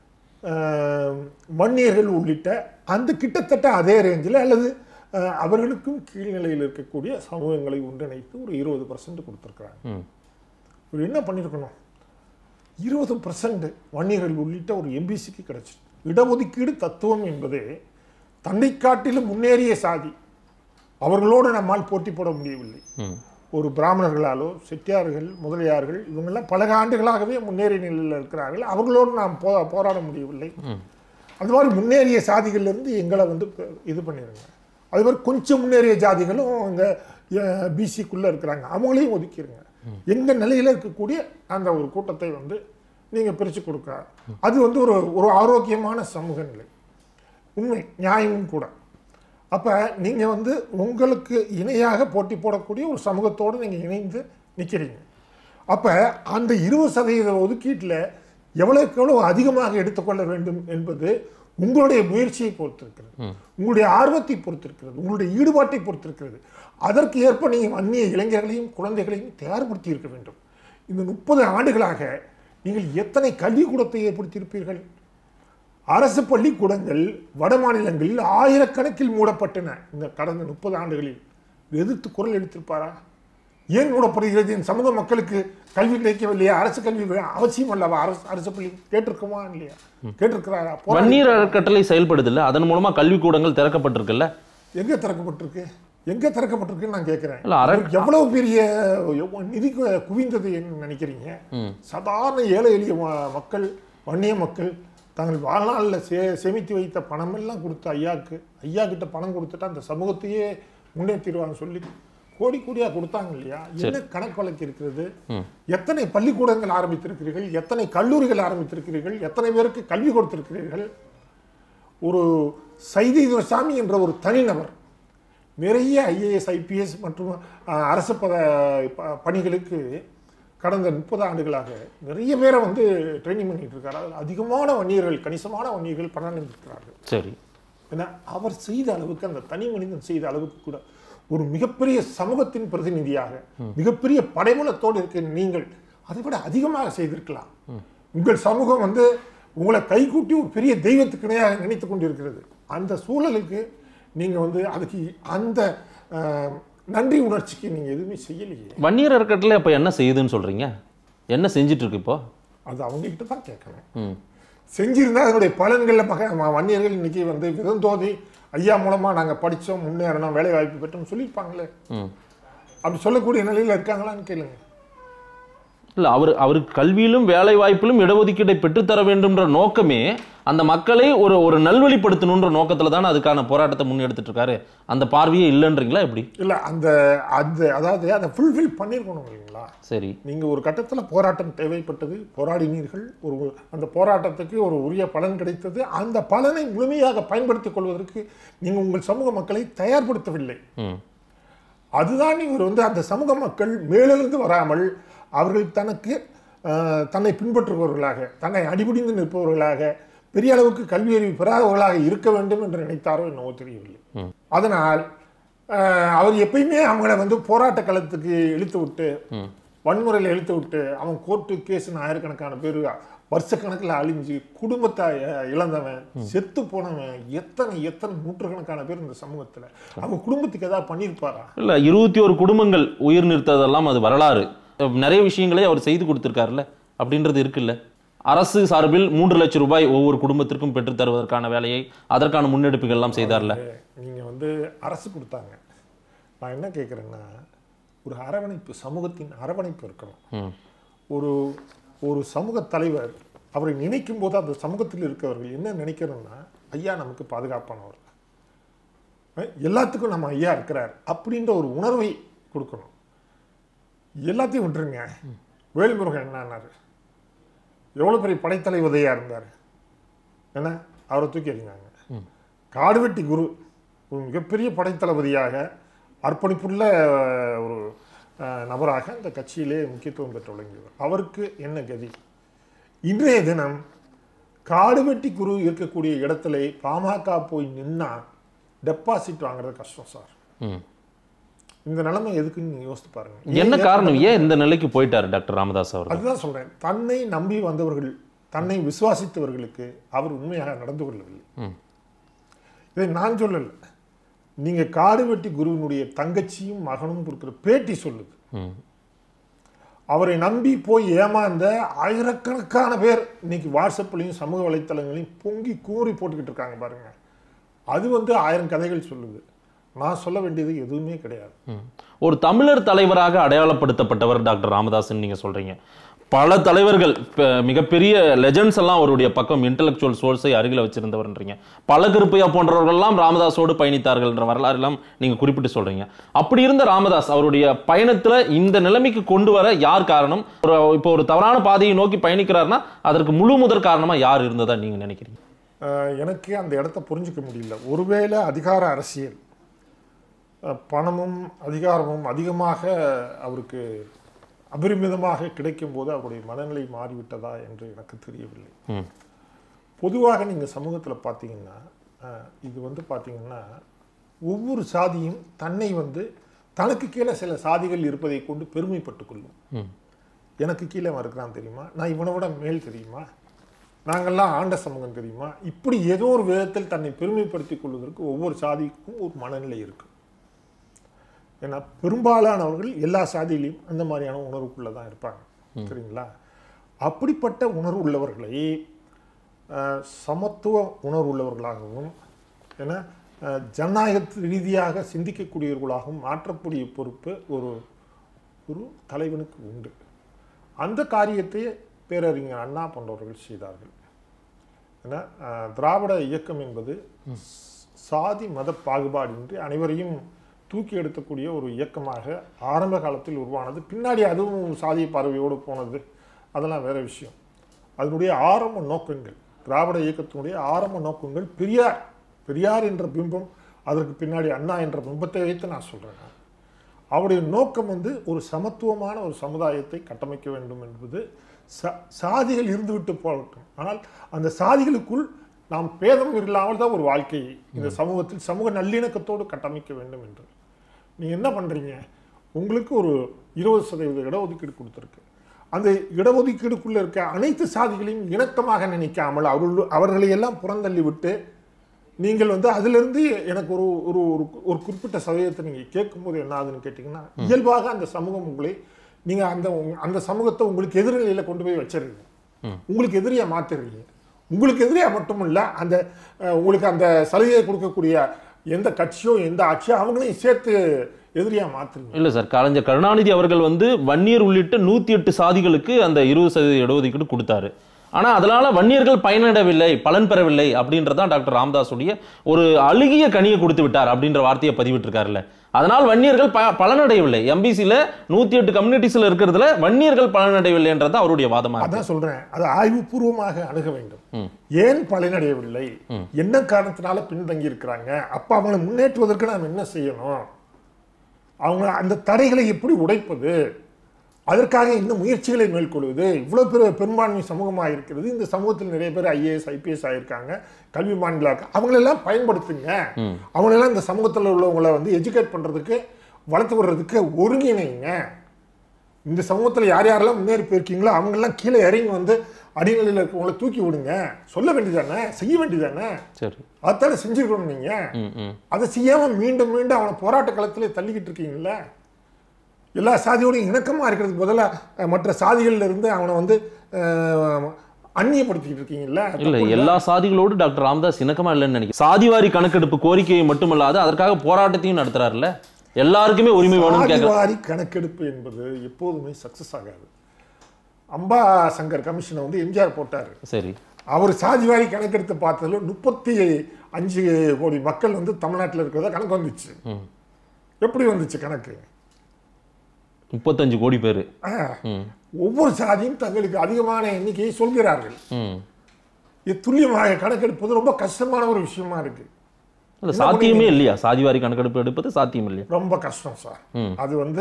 வன்னியர்கள் உள்ளிட்ட அந்த கிட்டத்தட்ட அதே ரேஞ்சில் அல்லது அவர்களுக்கும் கீழ்நிலையில் இருக்கக்கூடிய சமூகங்களை ஒன்றிணைத்து ஒரு இருபது பர்சன்ட் கொடுத்துருக்குறாங்க. ஒரு என்ன பண்ணியிருக்கணும்? இருபது பர்சன்ட் வன்னியர்கள் உள்ளிட்ட ஒரு எம்பிசிக்கு கிடைச்சி. இடஒதுக்கீடு தத்துவம் என்பது தன்னை காட்டிலும் முன்னேறிய சாதி, அவர்களோடு நம்மால் போட்டி போட முடியவில்லை. ஒரு பிராமணர்களாலோ செட்டியார்கள் முதலியார்கள் இவங்கெல்லாம் பல ஆண்டுகளாகவே முன்னேறிய நிலையில் இருக்கிறார்கள், அவர்களோடு நாம் போ போராட முடியவில்லை. அந்த மாதிரி முன்னேறிய சாதிகள்லேருந்து எங்களை வந்து இது பண்ணிடுங்க. அது மாதிரி கொஞ்சம் முன்னேறிய ஜாதிகளும் இந்த பிசிக்குள்ளே இருக்கிறாங்க, அவங்களையும் ஒதுக்கிடுங்க. எங்கள் நிலையில் இருக்கக்கூடிய அந்த ஒரு கூட்டத்தை வந்து நீங்கள் பிரித்து கொடுக்க, அது வந்து ஒரு ஒரு ஆரோக்கியமான சமூக நிலை, உண்மை நியாயமும் கூட. அப்போ நீங்கள் வந்து உங்களுக்கு இணையாக போட்டி போடக்கூடிய ஒரு சமூகத்தோடு நீங்கள் இணைந்து நிற்கிறீங்க. அப்போ அந்த இருபது சதவீத ஒதுக்கீட்டில் எவ்வளோக்கு எவ்வளோ அதிகமாக எடுத்துக்கொள்ள வேண்டும் என்பது உங்களுடைய முயற்சியை பொறுத்திருக்கிறது, உங்களுடைய ஆர்வத்தை பொறுத்திருக்கிறது, உங்களுடைய ஈடுபாட்டை பொறுத்திருக்கிறது. அதற்கு ஏற்ப நீங்கள் வன்னிய இளைஞர்களையும் குழந்தைகளையும் தயார்படுத்தி இருக்க வேண்டும். இந்த முப்பது ஆண்டுகளாக நீங்கள் எத்தனை கல்விக்கூடத்தை ஏற்படுத்தியிருப்பீர்கள்? அரசு பள்ளிக்கூடங்கள் வட மாநிலங்களில் ஆயிரக்கணக்கில் மூடப்பட்டன. இந்த கடந்த முப்பது ஆண்டுகளில் எதிர்த்து குரல் எடுத்திருப்பாரா? ஏன் மூடப்படுகிறது? என் சமூக மக்களுக்கு கல்வி கிடைக்கவில்லையா? அரசு கல்வி அவசியம் அல்லவா? அரசு அரசு பள்ளி கேட்டிருக்குமா இல்லையா? கேட்டிருக்கிறாரா? வன்னியர் அறக்கட்டளை செயல்படுது இல்ல, அதன் மூலமா கல்வி கூடங்கள் திறக்கப்பட்டிருக்குல்ல. எங்க திறக்கப்பட்டிருக்கு? எங்க திறக்கப்பட்டிருக்குன்னு நான் கேட்கிறேன். எவ்வளவு பெரிய நிதி குவிந்தது என்ன நினைக்கிறீங்க? சாதாரண ஏழை எளிய மக்கள், வன்னிய மக்கள் தாங்கள் வாழ்நாளில் சே சேமித்து வைத்த பணமெல்லாம் கொடுத்து ஐயாவுக்கு ஐயா கிட்ட பணம் கொடுத்துட்டு அந்த சமூகத்தையே முன்னேற்றிடுவாங்க சொல்லி கோடி கோடியா கொடுத்தாங்க இல்லையா? என்ன கணக்கு வழக்கு இருக்கிறது? எத்தனை பள்ளிக்கூடங்கள் ஆரம்பித்திருக்கிறீர்கள்? எத்தனை கல்லூரிகள் ஆரம்பித்திருக்கிறீர்கள்? எத்தனை பேருக்கு கல்வி கொடுத்திருக்கிறீர்கள்? ஒரு சைதை துரைசாமி என்ற ஒரு தனிநபர் நிறைய ஐஏஎஸ் ஐபிஎஸ் மற்றும் அரசு பத பணிகளுக்கு கடந்த முப்பது ஆண்டுகளாக நிறைய பேரை வந்து ட்ரைனிங் பண்ணிட்டு இருக்காரு. அதிகமான வன்னியர்கள், கணிசமான வன்னியர்கள் பலனடைந்திருக்கிறார்கள். சரி, ஏன்னா அவர் செய்த அளவுக்கு, அந்த தனி மனிதன் செய்த அளவுக்கு கூட ஒரு மிகப்பெரிய சமூகத்தின் பிரதிநிதியாக மிகப்பெரிய படைமூலத்தோடு இருக்க நீங்கள் அதை விட அதிகமாக செய்திருக்கலாம். உங்கள் சமூகம் வந்து உங்களை கைகூட்டி ஒரு பெரிய தெய்வத்துக்கு இணையாக நினைத்து கொண்டிருக்கிறது. அந்த சூழலுக்கு நீங்க வந்து அதுக்கு அந்த நன்றி உணர்ச்சிக்கு நீங்க எதுவுமே செய்யலையே. வன்னியர் அறக்கட்டளை அப்ப என்ன செய்யுதுன்னு சொல்றீங்க? என்ன செஞ்சிட்டு இருக்கு இப்போ? அது அவங்க கிட்ட தான் கேட்கணும். செஞ்சிருந்தா அதனுடைய பலன்கள்ல மக வன்னியர்கள் இன்னைக்கு வந்து விதந்தோதி ஐயா மூலமா நாங்க படிச்சோம், முன்னேறணும், வேலை வாய்ப்பு பெற்றோம் சொல்லியிருப்பாங்களே. அப்படி சொல்லக்கூடிய நிலையில இருக்காங்களான்னு கேளுங்க. இல்லை, அவர் அவருக்கு கல்வியிலும் வேலை வாய்ப்பிலும் இடஒதுக்கீட்டை பெற்றுத்தர வேண்டும்ன்ற நோக்கமே அந்த மக்களை ஒரு ஒரு நல்வழிப்படுத்தணுன்ற நோக்கத்தில் தானே அதுக்கான போராட்டத்தை முன்னெடுத்துட்டு இருக்காரு. அந்த பார்வையே இல்லைன்றீங்களா எப்படி? இல்லை, அந்த அந்த அதாவது அதை ஃபுல்ஃபில் பண்ணியிருக்கணும் இல்லைங்களா? சரி, நீங்கள் ஒரு கட்டத்தில் போராட்டம் தேவைப்பட்டது, போராடினீர்கள், ஒரு அந்த போராட்டத்துக்கு ஒரு உரிய பலன் கிடைத்தது. அந்த பலனை முழுமையாக பயன்படுத்திக் கொள்வதற்கு நீங்கள் உங்கள் சமூக மக்களை தயார்படுத்தவில்லை. அதுதான் இவர் வந்து அந்த சமூக மக்கள் மேலிருந்து வராமல் அவர்கள் தனக்கு தன்னை பின்பற்றுபவர்களாக, தன்னை அடிபடிந்து நிற்பவர்களாக, பெரிய அளவுக்கு கல்வி அறிவு பெறாதவர்களாக இருக்க வேண்டும் என்று நினைத்தாரோ என்னவோ தெரியவில்லை. அதனால் அவர் எப்பயுமே அவங்கள வந்து போராட்ட களத்துக்கு இழுத்து விட்டு, வன்முறையில் இழுத்து விட்டு, அவன் கோர்ட்டு கேஸுன்னு ஆயிரக்கணக்கான பேர் வருஷக்கணக்கில் அழிஞ்சு குடும்பத்தை இழந்தவன், செத்து போனவன் எத்தனை எத்தனை நூற்றுக்கணக்கான பேர் இந்த சமூகத்தில். அவங்க குடும்பத்துக்கு ஏதாவது பண்ணியிருப்பாரா? இல்லை, இருபத்தி ஒரு குடும்பங்கள் உயிர் நிறுத்ததெல்லாம் அது வரலாறு. நிறைய விஷயங்களே அவர் செய்து கொடுத்திருக்காருல்ல, அப்படின்றது இருக்குல்ல. அரசு சார்பில் மூன்று லட்சம் ரூபாய் ஒவ்வொரு குடும்பத்திற்கும் பெற்று தருவதற்கான வேலையை, அதற்கான முன்னெடுப்புகள் எல்லாம் செய்தார்ல. நீங்க வந்து அரசு கொடுத்தாங்க. நான் என்ன கேட்குறேன்னா, ஒரு அரவணைப்பு, சமூகத்தின் அரவணைப்பு இருக்கணும். ஒரு ஒரு சமூக தலைவர் அவரை நினைக்கும் போது அந்த சமூகத்தில் இருக்கவர்கள் என்ன நினைக்கிறோம்னா, ஐயா நமக்கு பாதுகாப்பானவர், எல்லாத்துக்கும் நம்ம ஐயா இருக்கிறார் அப்படின்ற ஒரு உணர்வை கொடுக்கணும். எல்லாத்தையும் விட்டுருங்க. வேல்முருகன் என்னாரு, எவ்வளோ பெரிய படைத்தலைவதையாக இருந்தார், என்ன அவரை தூக்கி எறிஞ்சாங்க. காடுவெட்டி குரு ஒரு மிகப்பெரிய படைத்தளபதியாக, அர்ப்பணிப்புள்ள ஒரு நபராக அந்த கட்சியிலே முக்கியத்துவம் பெற்று விளங்கியவர். அவருக்கு என்ன கதி? இன்றைய தினம் காடுவெட்டி குரு இருக்கக்கூடிய இடத்துல பாமக போய் நின்னா டெபாசிட் வாங்குறது கஷ்டம் சார். இந்த நிலைமை எதுக்குன்னு நீங்க யோசித்து பாருங்க. என்ன காரணம், ஏன் இந்த நிலைக்கு போயிட்டாரு டாக்டர் ராமதாஸ் அவர்? அதுதான் சொல்றேன், தன்னை நம்பி வந்தவர்கள், தன்னை விசுவாசித்தவர்களுக்கு அவர் உண்மையாக நடந்து கொள்ளவில்லை. இதை நான் சொல்லல, நீங்க காடுவெட்டி குருவினுடைய தங்கச்சியும் மகனும் கொடுக்கிற பேட்டி சொல்லுது. அவரை நம்பி போய் ஏமாந்த ஆயிரக்கணக்கான பேர் இன்னைக்கு வாட்ஸ்அப்லையும் சமூக வலைத்தளங்களையும் பொங்கி கூறி போட்டுக்கிட்டு இருக்காங்க பாருங்க. அது வந்து ஆயிரம் கதைகள் சொல்லுது. நான் சொல்ல வேண்டியது எதுவுமே கிடையாது. ஒரு தமிழர் தலைவராக அடையாளப்படுத்தப்பட்டவர் டாக்டர் ராமதாஸ் நீங்க சொல்றீங்க. பல தலைவர்கள், மிகப்பெரிய லெஜண்ட்ஸ் எல்லாம் அவருடைய பக்கம் இன்டெலெக்சுவல் சோர்ஸை அருகில் வச்சிருந்தவர்ன்றீங்க. பல கருப்பையா போன்றவர்கள் எல்லாம் ராமதாஸோடு பயணித்தார்கள் என்ற வரலாறு எல்லாம் நீங்க குறிப்பிட்டு சொல்றீங்க. அப்படி இருந்த ராமதாஸ் அவருடைய பயணத்துல இந்த நிலைமைக்கு கொண்டு வர யார் காரணம்? இப்போ ஒரு தவறான பாதையை நோக்கி பயணிக்கிறார்னா அதற்கு முழு முதற் காரணமா யார் இருந்ததா நீங்க நினைக்கிறீங்க? எனக்கு அந்த இடத்த புரிஞ்சுக்க முடியல. ஒருவேளை அதிகார அரசியல், பணமும் அதிகாரமும் அதிகமாக அவருக்கு அபரிமிதமாக கிடைக்கும் போது அவருடைய மனநிலை மாறிவிட்டதா என்று எனக்கு தெரியவில்லை. பொதுவாக நீங்கள் சமூகத்தில் பார்த்தீங்கன்னா, இது வந்து பார்த்தீங்கன்னா ஒவ்வொரு சாதியும் தன்னை வந்து தனக்கு கீழே சில சாதிகள் இருப்பதை கொண்டு பெருமைப்பட்டு கொள்ளும். எனக்கு கீழே இருக்கிறான் தெரியுமா, நான் இவனை விட மேல் தெரியுமா, நாங்கள்லாம் ஆண்ட சமூகம் தெரியுமா, இப்படி ஏதோ ஒரு விதத்தில் தன்னை பெருமைப்படுத்திக் கொள்வதற்கு ஒவ்வொரு சாதிக்கும் ஒரு மனநிலை இருக்கு. ஏன்னா பெரும்பாலானவர்கள் எல்லா சாதியிலையும் அந்த மாதிரியான உணர்வுக்குள்ளே தான் இருப்பாங்க, சரிங்களா? அப்படிப்பட்ட உணர்வு உள்ளவர்களை சமத்துவ உணர்வு உள்ளவர்களாகவும், ஏன்னா ஜனநாயக ரீதியாக சிந்திக்கக்கூடியவர்களாகவும் மாற்றக்கூடிய பொறுப்பு ஒரு ஒரு தலைவனுக்கு உண்டு. அந்த காரியத்தை பேரறிஞர் அண்ணா போன்றவர்கள் செய்தார்கள். ஏன்னா திராவிட இயக்கம் என்பது சாதி மத பாகுபாடின்றி அனைவரையும் தூக்கி எடுக்கக்கூடிய ஒரு இயக்கமாக ஆரம்ப காலத்தில் உருவானது. பின்னாடி அதுவும் சாதிய பார்வையோடு போனது, அதெல்லாம் வேற விஷயம். அதனுடைய ஆரம்ப நோக்கங்கள், திராவிட இயக்கத்தினுடைய ஆரம்ப நோக்கங்கள் பெரியார் பெரியார் என்ற பிம்பம், அதற்கு பின்னாடி அண்ணா என்ற பிம்பத்தை வைத்து நான் சொல்கிறேன். அவருடைய நோக்கம் வந்து ஒரு சமத்துவமான ஒரு சமுதாயத்தை கட்டமைக்க வேண்டும் என்பது. சா சாதிகள் இருந்துவிட்டு போகட்டும், ஆனால் அந்த சாதிகளுக்குள் நாம் பேதம் இல்லாமல் தான் ஒரு வாழ்க்கையை இந்த சமூகத்தில் சமூக நல்லிணக்கத்தோடு கட்டமைக்க வேண்டும் என்று. நீங்கள் என்ன பண்ணுறீங்க, உங்களுக்கு ஒரு இருபது சதவீத இடஒதுக்கீடு கொடுத்துருக்கு. அந்த இடஒதுக்கீடுக்குள்ளே இருக்க அனைத்து சாதிகளையும் இணக்கமாக நினைக்காமல் அவர்கள் அவர்களை எல்லாம் புறந்தள்ளி விட்டு நீங்கள் வந்து அதிலிருந்து எனக்கு ஒரு ஒரு ஒரு குறிப்பிட்ட சதவீதத்தை நீங்கள் கேட்கும்போது என்ன ஆகுதுன்னு கேட்டிங்கன்னா, இயல்பாக அந்த சமூகம் உங்களை நீங்கள் அந்த அந்த சமூகத்தை உங்களுக்கு எதிர்நிலையில் கொண்டு போய் வச்சிருக்கீங்க, உங்களுக்கு எதிரியாக மாற்றிடுறீங்க. உங்களுக்கு எதிரியாக மட்டும் இல்லை, அந்த உங்களுக்கு அந்த சலுகையை கொடுக்கக்கூடிய எந்த கட்சியோ எந்த ஆட்சியோ அவங்களையும் சேர்த்து எதிரியாக மாற்றுங்க. இல்லை சார், கலைஞர் கருணாநிதி அவர்கள் வந்து வன்னியர் உள்ளிட்ட நூற்றி எட்டு சாதிகளுக்கு அந்த இருபது சதவீத இடஒதுக்கீடு கொடுத்தாரு. ஆனால் அதனால வன்னியர்கள் பயனடையவில்லை, பலன் பெறவில்லை அப்படின்றதான் டாக்டர் ராமதாஸுடைய ஒரு அழுகிய கனியை கொடுத்து விட்டார் அப்படின்ற வார்த்தையை பதிவிட்டிருக்காருல்ல. அதனால் வன்னியர்கள் ப பலனடையவில்லை. எம்பிசியில் நூற்றி எட்டு கம்யூனிட்டிஸில் இருக்கிறதுல வன்னியர்கள் பலனடையவில்லைன்றது அவருடைய வாதமாக. அதான் சொல்றேன், அதை ஆய்வுபூர்வமாக அணுக வேண்டும். ஏன் பலனடையவில்லை, என்ன காரணத்தினால பின்தங்கி இருக்கிறாங்க, அப்ப அவங்களை முன்னேற்றுவதற்கு நாம் என்ன செய்யணும், அவங்க அந்த தடைகளை எப்படி உடைப்பது, அதற்காக இன்னும் முயற்சிகளை மேற்கொள்வது. இவ்வளோ பெரிய பெரும்பான்மை சமூகமாக இருக்கிறது, இந்த சமூகத்தில் நிறைய பேர் ஐஏஎஸ் ஐபிஎஸ் ஆகியிருக்காங்க, கல்வி மாநில அவங்களெல்லாம் பயன்படுத்துங்க, அவங்களெல்லாம் இந்த சமூகத்தில் உள்ளவங்களை வந்து எஜுகேட் பண்ணுறதுக்கு வளர்த்து விடுறதுக்கு ஒருங்கிணைங்க. இந்த சமூகத்தில் யார் யாரெல்லாம் முன்னேறி போயிருக்கீங்களோ அவங்களெல்லாம் கீழே இறங்கி வந்து அடிநிலையில் இருக்கவங்களை தூக்கி விடுங்க, சொல்ல வேண்டியதானே, செய்ய வேண்டியதானே. சரி, அதானே செஞ்சுக்கணும். நீங்கள் அதை செய்யாமல் மீண்டும் மீண்டும் அவனை போராட்ட களத்தில் தள்ளிக்கிட்டு இருக்கீங்கள. எல்லா சாதியோடையும் இணக்கமாக இருக்கிறதுக்கு பதிலாக மற்ற சாதிகள்ல இருந்து அவனை வந்து அந்நியப்படுத்திக்கிட்டு இருக்கீங்கல்ல. இல்லை, எல்லா சாதிகளோடு டாக்டர் ராமதாஸ் இணக்கமா இல்லைன்னு நினைக்கிறேன். சாதிவாரி கணக்கெடுப்பு கோரிக்கையை மட்டுமல்லாது அதற்காக போராட்டத்தையும் நடத்துறாருல்ல. எல்லாருக்குமே உரிமை வேணும். சாதிவாரி கணக்கெடுப்பு என்பது எப்போதுமே சக்சஸ் ஆகாது. அம்பா சங்கர் கமிஷனை வந்து எம்ஜிஆர் போட்டாரு. சரி, அவர் சாதிவாரி கணக்கெடுத்து பார்த்ததுல முப்பத்தி அஞ்சு கோடி மக்கள் வந்து தமிழ்நாட்டில் இருக்கிறதா கணக்கு வந்துச்சு. எப்படி வந்துச்சு கணக்கு? முப்பத்தஞ்சு கோடி பேர். ஒவ்வொரு சாதியும் தங்களுக்கு அதிகமான எண்ணிக்கையை சொல்கிறார்கள். துல்லியமாக கணக்கெடுப்பது ரொம்ப கஷ்டமான ஒரு விஷயமா இருக்கு. சாத்தியமே இல்லையா? சாதிவாரி கணக்கெடுப்பு எடுப்பது சாத்தியம் இல்லையா? ரொம்ப கஷ்டம் சார். அது வந்து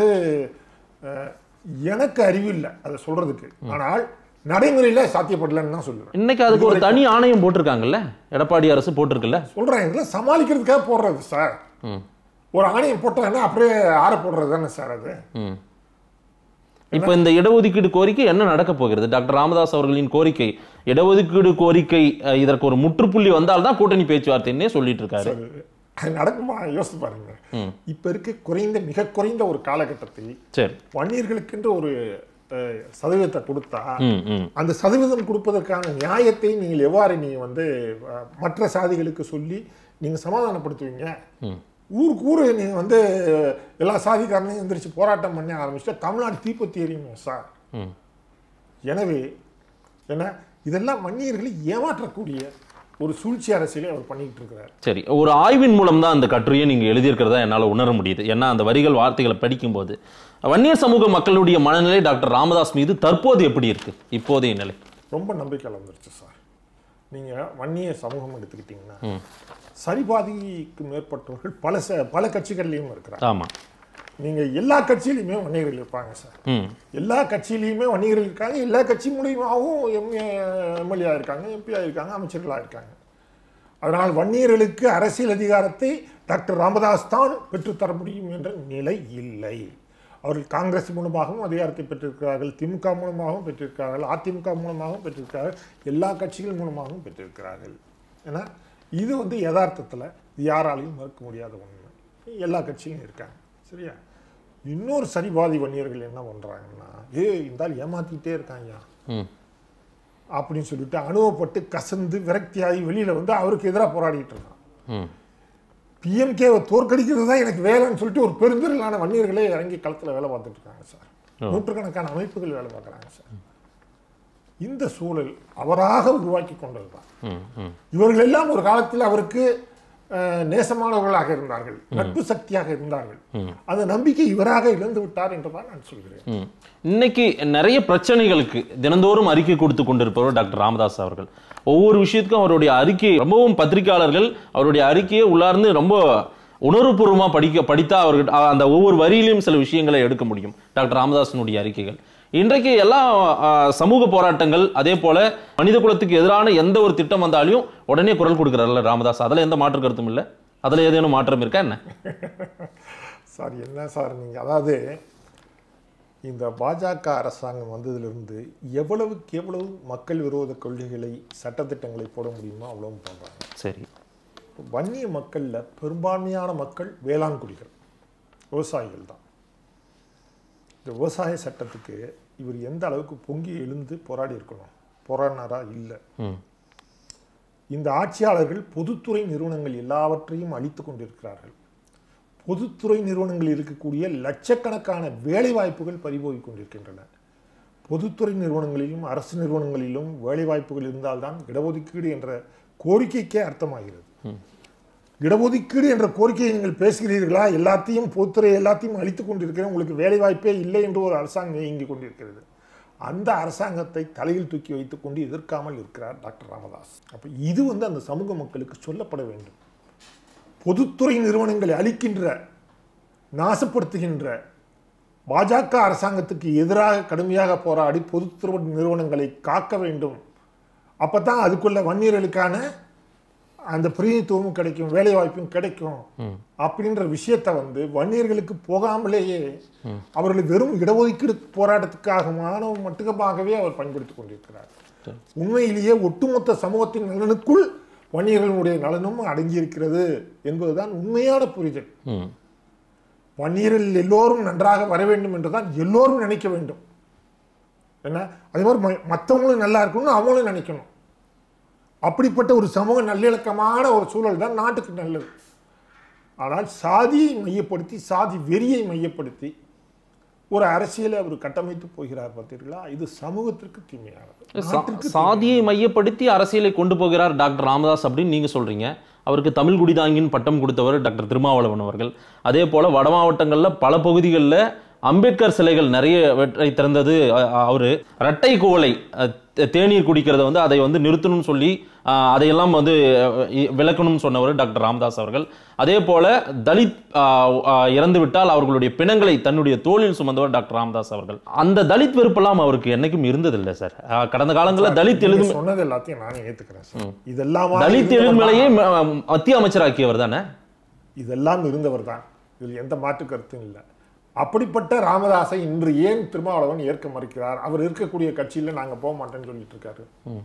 எனக்கு அறிவு இல்லை அதை சொல்றதுக்கு, ஆனால் நடைமுறையில சாத்தியப்படலன்னு தான் சொல்லுவேன். இன்னைக்கு அதுக்கு ஒரு தனி ஆணையம் போட்டிருக்காங்கல்ல, எடப்பாடி அரசு போட்டிருக்குல்ல. சொல்றேன், இதெல்லாம் சமாளிக்கிறதுக்காக போடுறது சார். ஒரு ஆணையம் போட்டாங்கன்னா அப்படியே ஆற போடுறது தானே சார் அது. இப்ப இந்த இடஒதுக்கீடு கோரிக்கை என்ன நடக்க போகிறது? டாக்டர் ராமதாஸ் அவர்களின் கோரிக்கை இடஒதுக்கீடு கோரிக்கை, இதற்கு ஒரு முற்றுப்புள்ளி வந்தால்தான் கூட்டணி பேச்சுவார்த்தைன்னே சொல்லிட்டு இருக்காரு. நடக்குமா? யோசித்து பாருங்க. இப்ப இருக்க குறைந்த மிக குறைந்த ஒரு காலகட்டத்தில் வன்னியர்களுக்கென்று ஒரு சதவீதத்தை கொடுத்தா அந்த சதவீதம் கொடுப்பதற்கான நியாயத்தை நீங்கள் எவ்வாறு நீங்க வந்து மற்ற சாதிகளுக்கு சொல்லி நீங்க சமாதானப்படுத்துவீங்க? ஊருக்கு ஊரு நீங்க வந்து எல்லா சாதிக்காரனையும் எந்திரிச்சு போராட்டம் பண்ண ஆரம்பிச்சுட்டா தமிழ்நாடு தீப்பத்தி எரியும் சார். எனவே என்ன இதெல்லாம் வன்னியர்களை ஏமாற்றக்கூடிய ஒரு சூழ்ச்சி அரசியலை அவர் பண்ணிட்டு இருக்கிறார். சரி, ஒரு ஆய்வின் மூலம் தான் அந்த கட்டுரையை நீங்க எழுதியிருக்கிறதா என்னால் உணர முடியுது. ஏன்னா அந்த வரிகள் வார்த்தைகளை படிக்கும்போது வன்னியர் சமூக மக்களுடைய மனநிலை டாக்டர் ராமதாஸ் மீது தற்போது எப்படி இருக்கு? இப்போதைய நிலை ரொம்ப நம்பிக்கை வந்துருச்சு சார். நீங்க வன்னியர் சமூகம் எடுத்துக்கிட்டீங்கன்னா சரிபாதிக்கு மேற்பட்டவர்கள் பல பல கட்சிகள்லையும் இருக்கிறாங்க. ஆமா, நீங்க எல்லா கட்சியிலையுமே வன்னியர்கள் இருப்பாங்க சார். எல்லா கட்சியிலையுமே வன்னியர்கள் இருக்காங்க. எல்லா கட்சி மூலியமாகவும் எம்எல்ஏ இருக்காங்க, எம்பி இருக்காங்க, அமைச்சர்களாக இருக்காங்க. அதனால் வன்னியர்களுக்கு அரசியல் அதிகாரத்தை டாக்டர் ராமதாஸ் தான் பெற்றுத்தர முடியும் என்ற நிலை இல்லை. அவர்கள் காங்கிரஸ் மூலமாகவும் அதிகாரத்தை பெற்றிருக்கிறார்கள், திமுக மூலமாகவும் பெற்றிருக்கிறார்கள், அதிமுக மூலமாகவும் பெற்றிருக்கிறார்கள், எல்லா கட்சிகள் மூலமாகவும் பெற்றிருக்கிறார்கள். ஏன்னா இது வந்து யதார்த்தத்தில் யாராலையும் மறுக்க முடியாத ஒன்று. எல்லா கட்சியும் இருக்காங்க. சரியா? இன்னொரு சரிபாதி வன்னியர்கள் என்ன பண்றாங்கன்னா, ஏ இருந்தால் ஏமாத்திட்டே இருக்காங்க அப்படின்னு சொல்லிட்டு அனுபவப்பட்டு கசந்து விரக்தியாகி வெளியில வந்து அவருக்கு எதிராக போராடிட்டு இருக்கான். பிஎம்கேவை தோற்கடிக்கிறது தான் எனக்கு வேலைன்னு சொல்லிட்டு ஒரு பெருந்திரளான வன்னியர்களே இறங்கி களத்தில் வேலை பார்த்துட்டு இருக்காங்க சார். நூற்றுக்கணக்கான அமைப்புகள் வேலை பார்க்குறாங்க சார். இந்த சூழல் அவராக உருவாக்கி கொண்டதுதான். இவர்கள் எல்லாம் ஒரு காலத்தில் அவருக்கு நேசமானவர்களாக இருந்தார்கள், நட்பு சக்தியாக இருந்தார்கள். அந்த நம்பிக்கை இவராக இழந்து விட்டார் என்றுதான் நான் சொல்கிறேன். இன்னைக்கு நிறைய பிரச்சனைகளுக்கு தினந்தோறும் அறிக்கை கொடுத்து கொண்டிருப்பவர் டாக்டர் ராமதாஸ் அவர்கள். ஒவ்வொரு விஷயத்துக்கும் அவருடைய அறிக்கை ரொம்பவும் பத்திரிகையாளர்கள் அவருடைய அறிக்கையை உள்ளார்ந்து ரொம்ப உணர்வுபூர்வமாக படிக்க படித்தா அவர்கள் அந்த ஒவ்வொரு வரியிலையும் சில விஷயங்களை எடுக்க முடியும் டாக்டர் ராமதாசனுடைய அறிக்கைகள். இன்றைக்கு எல்லா சமூக போராட்டங்கள் அதே போல மனித குலத்துக்கு எதிரான எந்த ஒரு திட்டம் வந்தாலும் உடனே குரல் கொடுக்கிறார்ல ராமதாஸ். அதில் எந்த மாற்று கருத்தும் இல்லை. அதில் ஏதேனும் மாற்றம் இருக்கா என்ன? சார் என்ன சார் நீங்கள், அதாவது இந்த பாஜக அரசாங்கம் வந்ததிலிருந்து எவ்வளவுக்கு எவ்வளவு மக்கள் விரோத கொள்கைகளை சட்டத்திட்டங்களை போட முடியுமோ அவ்வளவு போடுறாங்க. சரி, வன்னிய மக்களில் பெரும்பான்மையான மக்கள் வேளாண் குடிகள், விவசாயிகள் தான். இந்த விவசாய சட்டத்துக்கு இவர் எந்த அளவுக்கு பொங்கி எழுந்து போராடி இருக்கணும், போராடினாரா? இல்லை. இந்த ஆட்சியாளர்கள் பொதுத்துறை நிறுவனங்கள் எல்லாவற்றையும் அழித்து கொண்டிருக்கிறார்கள். பொதுத்துறை நிறுவனங்கள் இருக்கக்கூடிய லட்சக்கணக்கான வேலை வாய்ப்புகள் பறிபோய் கொண்டிருக்கின்றன. பொதுத்துறை நிறுவனங்களிலும் அரசு நிறுவனங்களிலும் வேலை வாய்ப்புகள் இருந்தால்தான் இடஒதுக்கீடு என்ற கோரிக்கைக்கே அர்த்தமாகிறது. இடஒதுக்கீடு என்ற கோரிக்கையை நீங்கள் பேசுகிறீர்களா? எல்லாத்தையும் பொதுத்துறை எல்லாத்தையும் அழித்துக் கொண்டிருக்கிறேன், உங்களுக்கு வேலை வாய்ப்பே இல்லை என்று ஒரு அரசாங்கம் இயங்கிக் கொண்டிருக்கிறது. அந்த அரசாங்கத்தை தலையில் தூக்கி வைத்துக் கொண்டு எதிர்க்காமல் இருக்கிறார் டாக்டர் ராமதாஸ். அப்போ இது வந்து அந்த சமூக மக்களுக்கு சொல்லப்பட வேண்டும். பொதுத்துறை நிறுவனங்களை அழிக்கின்ற, நாசப்படுத்துகின்ற பாஜக அரசாங்கத்துக்கு எதிராக கடுமையாக போராடி பொதுத்துறை நிறுவனங்களை காக்க வேண்டும். அப்போ தான் அதுக்குள்ள வன்னியர்களுக்கான அந்த பிரதிநிதித்துவமும் கிடைக்கும், வேலை வாய்ப்பும் கிடைக்கும் அப்படின்ற விஷயத்தை வந்து வன்னியர்களுக்கு போகாமலேயே அவர்களை வெறும் இடஒதுக்கீடு போராட்டத்துக்காகமான மட்டுமாகவே அவர் பயன்படுத்திக் கொண்டிருக்கிறார். உண்மையிலேயே ஒட்டுமொத்த சமூகத்தின் நலனுக்குள் வன்னியர்களுடைய நலனும் அடங்கியிருக்கிறது என்பதுதான் உண்மையான புரிதல். வன்னியர்கள் எல்லோரும் நன்றாக வர வேண்டும் என்றுதான் எல்லோரும் நினைக்க வேண்டும். என்ன, அதே மாதிரி மற்றவங்களும் நல்லா இருக்கணும்னு அவங்களும் நினைக்கணும். அப்படிப்பட்ட ஒரு சமூக நல்லிணக்கமான ஒரு சூழல் தான் நாட்டுக்கு நல்லது. ஆனால் சாதியை மையப்படுத்தி, சாதி வெறியை மையப்படுத்தி ஒரு அரசியலை அவர் கட்டமைத்து போகிறார். பார்த்தீர்களா, இது சமூகத்திற்கு தீமையானது. சாதியை மையப்படுத்தி அரசியலை கொண்டு போகிறார் டாக்டர் ராமதாஸ் அப்படின்னு நீங்க சொல்றீங்க. அவருக்கு தமிழ் குடிதாங்கின் பட்டம் கொடுத்தவர் டாக்டர் திருமாவளவன் அவர்கள். அதே போல வட மாவட்டங்களில் பல பகுதிகளில் அம்பேத்கர் சிலைகள் நிறைய வெற்றை திறந்தது அவரு. இரட்டை குவளை தேநீர் குடிக்கிறத வந்து அதை வந்து நிறுத்தணும்னு சொல்லி அதையெல்லாம் வந்து விளக்கணும்னு சொன்னவர் டாக்டர் ராமதாஸ் அவர்கள். அதே போல தலித் இறந்து விட்டால் அவர்களுடைய பிணங்களை தன்னுடைய தோளில் சுமந்தவர் டாக்டர் ராமதாஸ் அவர்கள். அந்த தலித் வெறுப்பெல்லாம் அவருக்கு என்னைக்கும் இருந்ததில்லை சார். கடந்த காலங்களில் தலித் எழுதும் சொன்னது எல்லாத்தையும் நானே ஏற்றுக்கிறேன். இதெல்லாம் தலித் எழுதுமலையே மத்திய அமைச்சராக்கியவர் தானே. இதெல்லாம் இருந்தவர் தான், இதில் எந்த மாற்று கருத்தும் இல்லை. அப்படிப்பட்ட ராமதாஸை இன்று ஏன் திருமாவளவன் ஏற்க மறுக்கிறார்? அவர் இருக்கக்கூடிய கட்சியில் நாங்கள் போக மாட்டேன்னு சொல்லிட்டு இருக்காரு.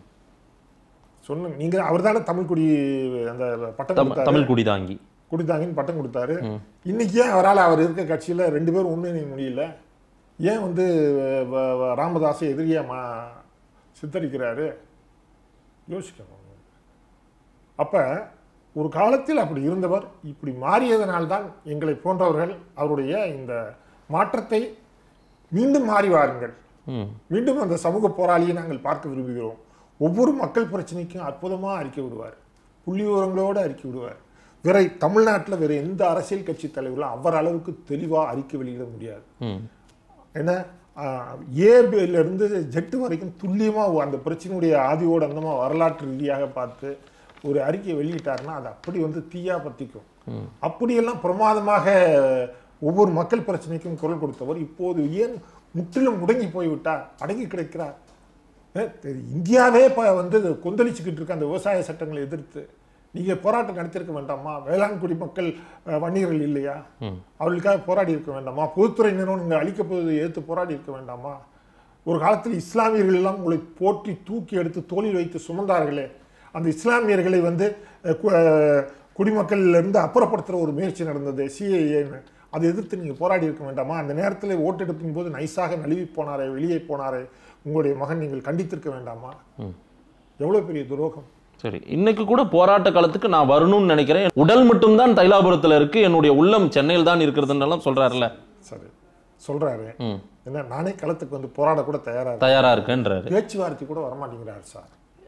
சொன்ன நீங்க அவர் தானே தமிழ் குடி அந்த பட்டம் தமிழ் குடிதாங்கி குடிதாங்கின்னு பட்டம் கொடுத்தாரு. இன்னைக்கு ஏன் அவரால் அவர் இருக்க கட்சியில் ரெண்டு பேரும் ஒன்றிணைய முடியல? ஏன் வந்து ராமதாஸை எதிரியா மா சித்தரிக்கிறாரு? யோசிக்கணும். அப்ப ஒரு காலத்தில் அப்படி இருந்தவர் இப்படி மாறியதனால்தான் எங்களை போன்றவர்கள் அவருடைய இந்த மாற்றத்தை மீண்டும் மாறி வாருங்கள், மீண்டும் அந்த சமூக போராளியை நாங்கள் பார்க்க விரும்புகிறோம். ஒவ்வொரு மக்கள் பிரச்சனைக்கும் அற்புதமாக அறிக்கை விடுவார், புள்ளி விவரங்களோடு அறிக்கை விடுவார். வேற தமிழ்நாட்டில் வேற எந்த அரசியல் கட்சி தலைவர்களும் அவர் அளவுக்கு தெளிவாக அறிக்கை வெளியிட முடியாது. ஏன்னா ஏபிலிருந்து ஜெட்டு வரைக்கும் துல்லியமாக அந்த பிரச்சனையுடைய ஆதியோடு அந்தமாக வரலாற்று ரீதியாக பார்த்து ஒரு அறிக்கையை வெளியிட்டாருன்னா அது அப்படி வந்து தீயா பற்றிக்கும். அப்படியெல்லாம் பிரமாதமாக ஒவ்வொரு மக்கள் பிரச்சனைக்கும் குரல் கொடுத்தவர் இப்போது ஏன் முற்றிலும் முடங்கி போய்விட்டார், அடங்கி கிடைக்கிறார்? இந்தியாவே இப்போ வந்து கொந்தளிச்சுக்கிட்டு இருக்க அந்த விவசாய சட்டங்களை எதிர்த்து நீங்கள் போராட்டம் நடத்தியிருக்க வேண்டாமா? வேளாண் குடிமக்கள் வன்னியர்கள் இல்லையா? அவர்களுக்காக போராடி இருக்க வேண்டாமா? பொதுத்துறை நிறுவனங்கள் அழிக்கப்போவதை எதிர்த்து போராடி இருக்க வேண்டாமா? ஒரு காலத்தில் இஸ்லாமியர்கள் எல்லாம் உங்களை போற்றி தூக்கி எடுத்து தோளில் வைத்து சுமந்தார்களே, அந்த இஸ்லாமியர்களை வந்து குடிமக்களிலிருந்து அப்புறப்படுத்துகிற ஒரு முயற்சி நடந்தது சிஏஏன்னு, அதை எதிர்த்து நீங்கள் போராடி இருக்க வேண்டாமா? அந்த நேரத்தில் ஓட்டெடுப்பின் போது நைஸாக நழுவி போனாரே, வெளியே போனாரே உங்களுடைய மகன், நீங்கள் கண்டித்திருக்க வேண்டாமா? எவ்வளோ பெரிய துரோகம். சரி, இன்னைக்கு கூட போராட்ட காலத்துக்கு நான் வரணும்னு நினைக்கிறேன், உடல் மட்டும்தான் தைலாபுரத்தில் இருக்கு, என்னுடைய உள்ளம் சென்னையில் தான் இருக்கிறதுனாலும் சொல்றாருல்ல. சரி சொல்றாரு, என்ன நானே களத்துக்கு வந்து போராட கூட தயாரா தயாரா இருக்குன்றாரு. பேச்சுவார்த்தை கூட வரமாட்டேங்கிறாரு சார்.